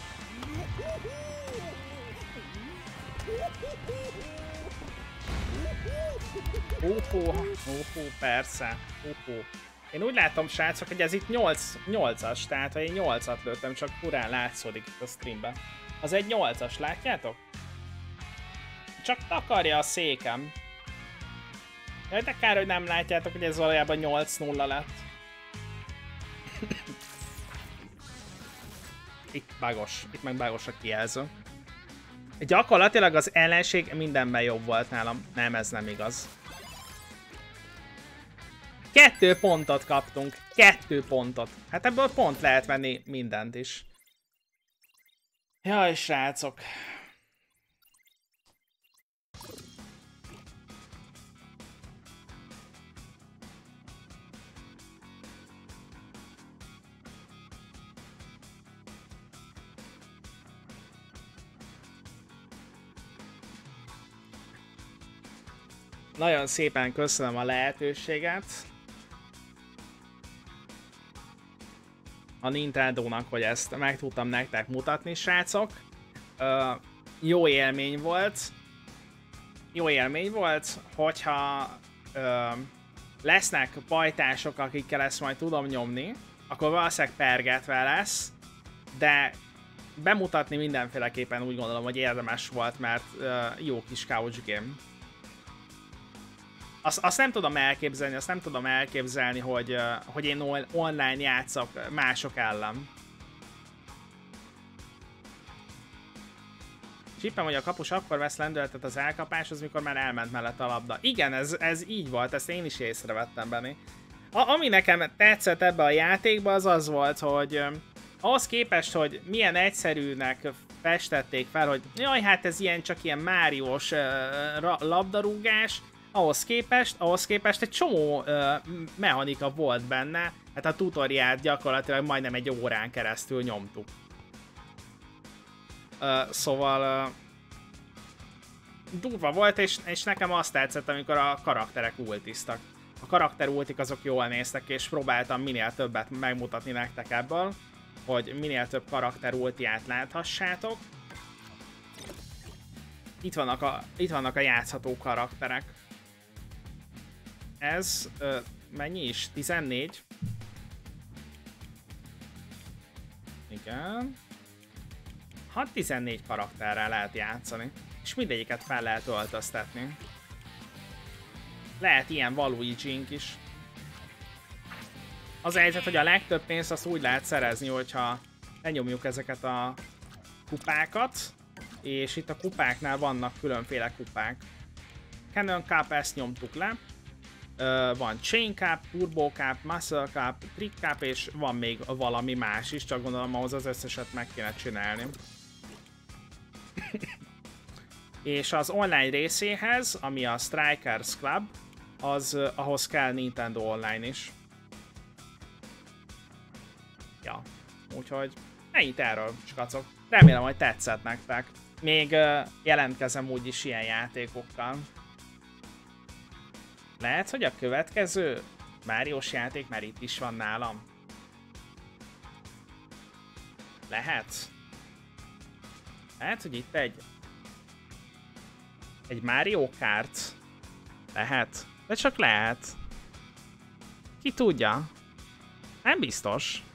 [SPEAKER 1] Persze. Én úgy látom, srácok, hogy ez itt 8-as, tehát ha én 8-at lőttem, csak furán látszódik itt a streamben. Az egy 8-as, látjátok? Csak takarja a székem. Jaj, de kár, hogy nem látjátok, hogy ez valójában 8-0 lett. Itt bagos, itt meg bagos a kijelző. Gyakorlatilag az ellenség mindenben jobb volt nálam. Nem, ez nem igaz. 2 pontot kaptunk. 2 pontot. Hát ebből pont lehet venni mindent is. Jaj, srácok. Nagyon szépen köszönöm a lehetőséget a Nintendo-nak, hogy ezt meg tudtam nektek mutatni, srácok. Jó élmény volt. Jó élmény volt, hogyha lesznek pajtások, akikkel ezt majd tudom nyomni, akkor valószínűleg pergetve lesz, de bemutatni mindenféleképpen úgy gondolom, hogy érdemes volt, mert jó kis couch game. Azt nem tudom elképzelni, hogy én online játszok mások ellen. Csippem, hogy a kapus akkor vesz lendületet az elkapáshoz, mikor már elment mellett a labda. Igen, ez így volt, ezt én is észrevettem, Benni. Ami nekem tetszett ebbe a játékba, az volt, hogy ahhoz képest, hogy milyen egyszerűnek festették fel, hogy jaj, hát ez csak ilyen Máriós labdarúgás, ahhoz képest egy csomó mechanika volt benne, hát a tutoriát gyakorlatilag majdnem egy órán keresztül nyomtuk. Szóval durva volt, és nekem azt tetszett, amikor a karakterek ultiztak. A karakter ultik azok jól néztek, és próbáltam minél többet megmutatni nektek ebből, hogy minél több karakter ultiát láthassátok. Itt vannak a játszható karakterek. Ez mennyi is? 14? Igen. 14 karakterrel lehet játszani, és mindegyiket fel lehet öltöztetni. Lehet ilyen Waluigi-nk is. Az a helyzet, hogy a legtöbb pénzt azt úgy lehet szerezni, hogyha lenyomjuk ezeket a kupákat, és itt a kupáknál vannak különféle kupák. Cannon Cup, ezt nyomtuk le. Van Chain Cup, Turbo Cup, Muscle Cup, Trick Cup, és van még valami más is, csak gondolom ahhoz az összeset meg kéne csinálni. És az online részéhez, ami a Strikers Club, ahhoz kell Nintendo Online is. Ja, úgyhogy ennyit erről, skacok. Remélem, hogy tetszett nektek. Még jelentkezem úgyis ilyen játékokkal. Lehet, hogy a következő Máriós játék már itt is van nálam. Lehet. Lehet, hogy itt egy Mario Kart. Lehet. De csak lehet. Ki tudja? Nem biztos.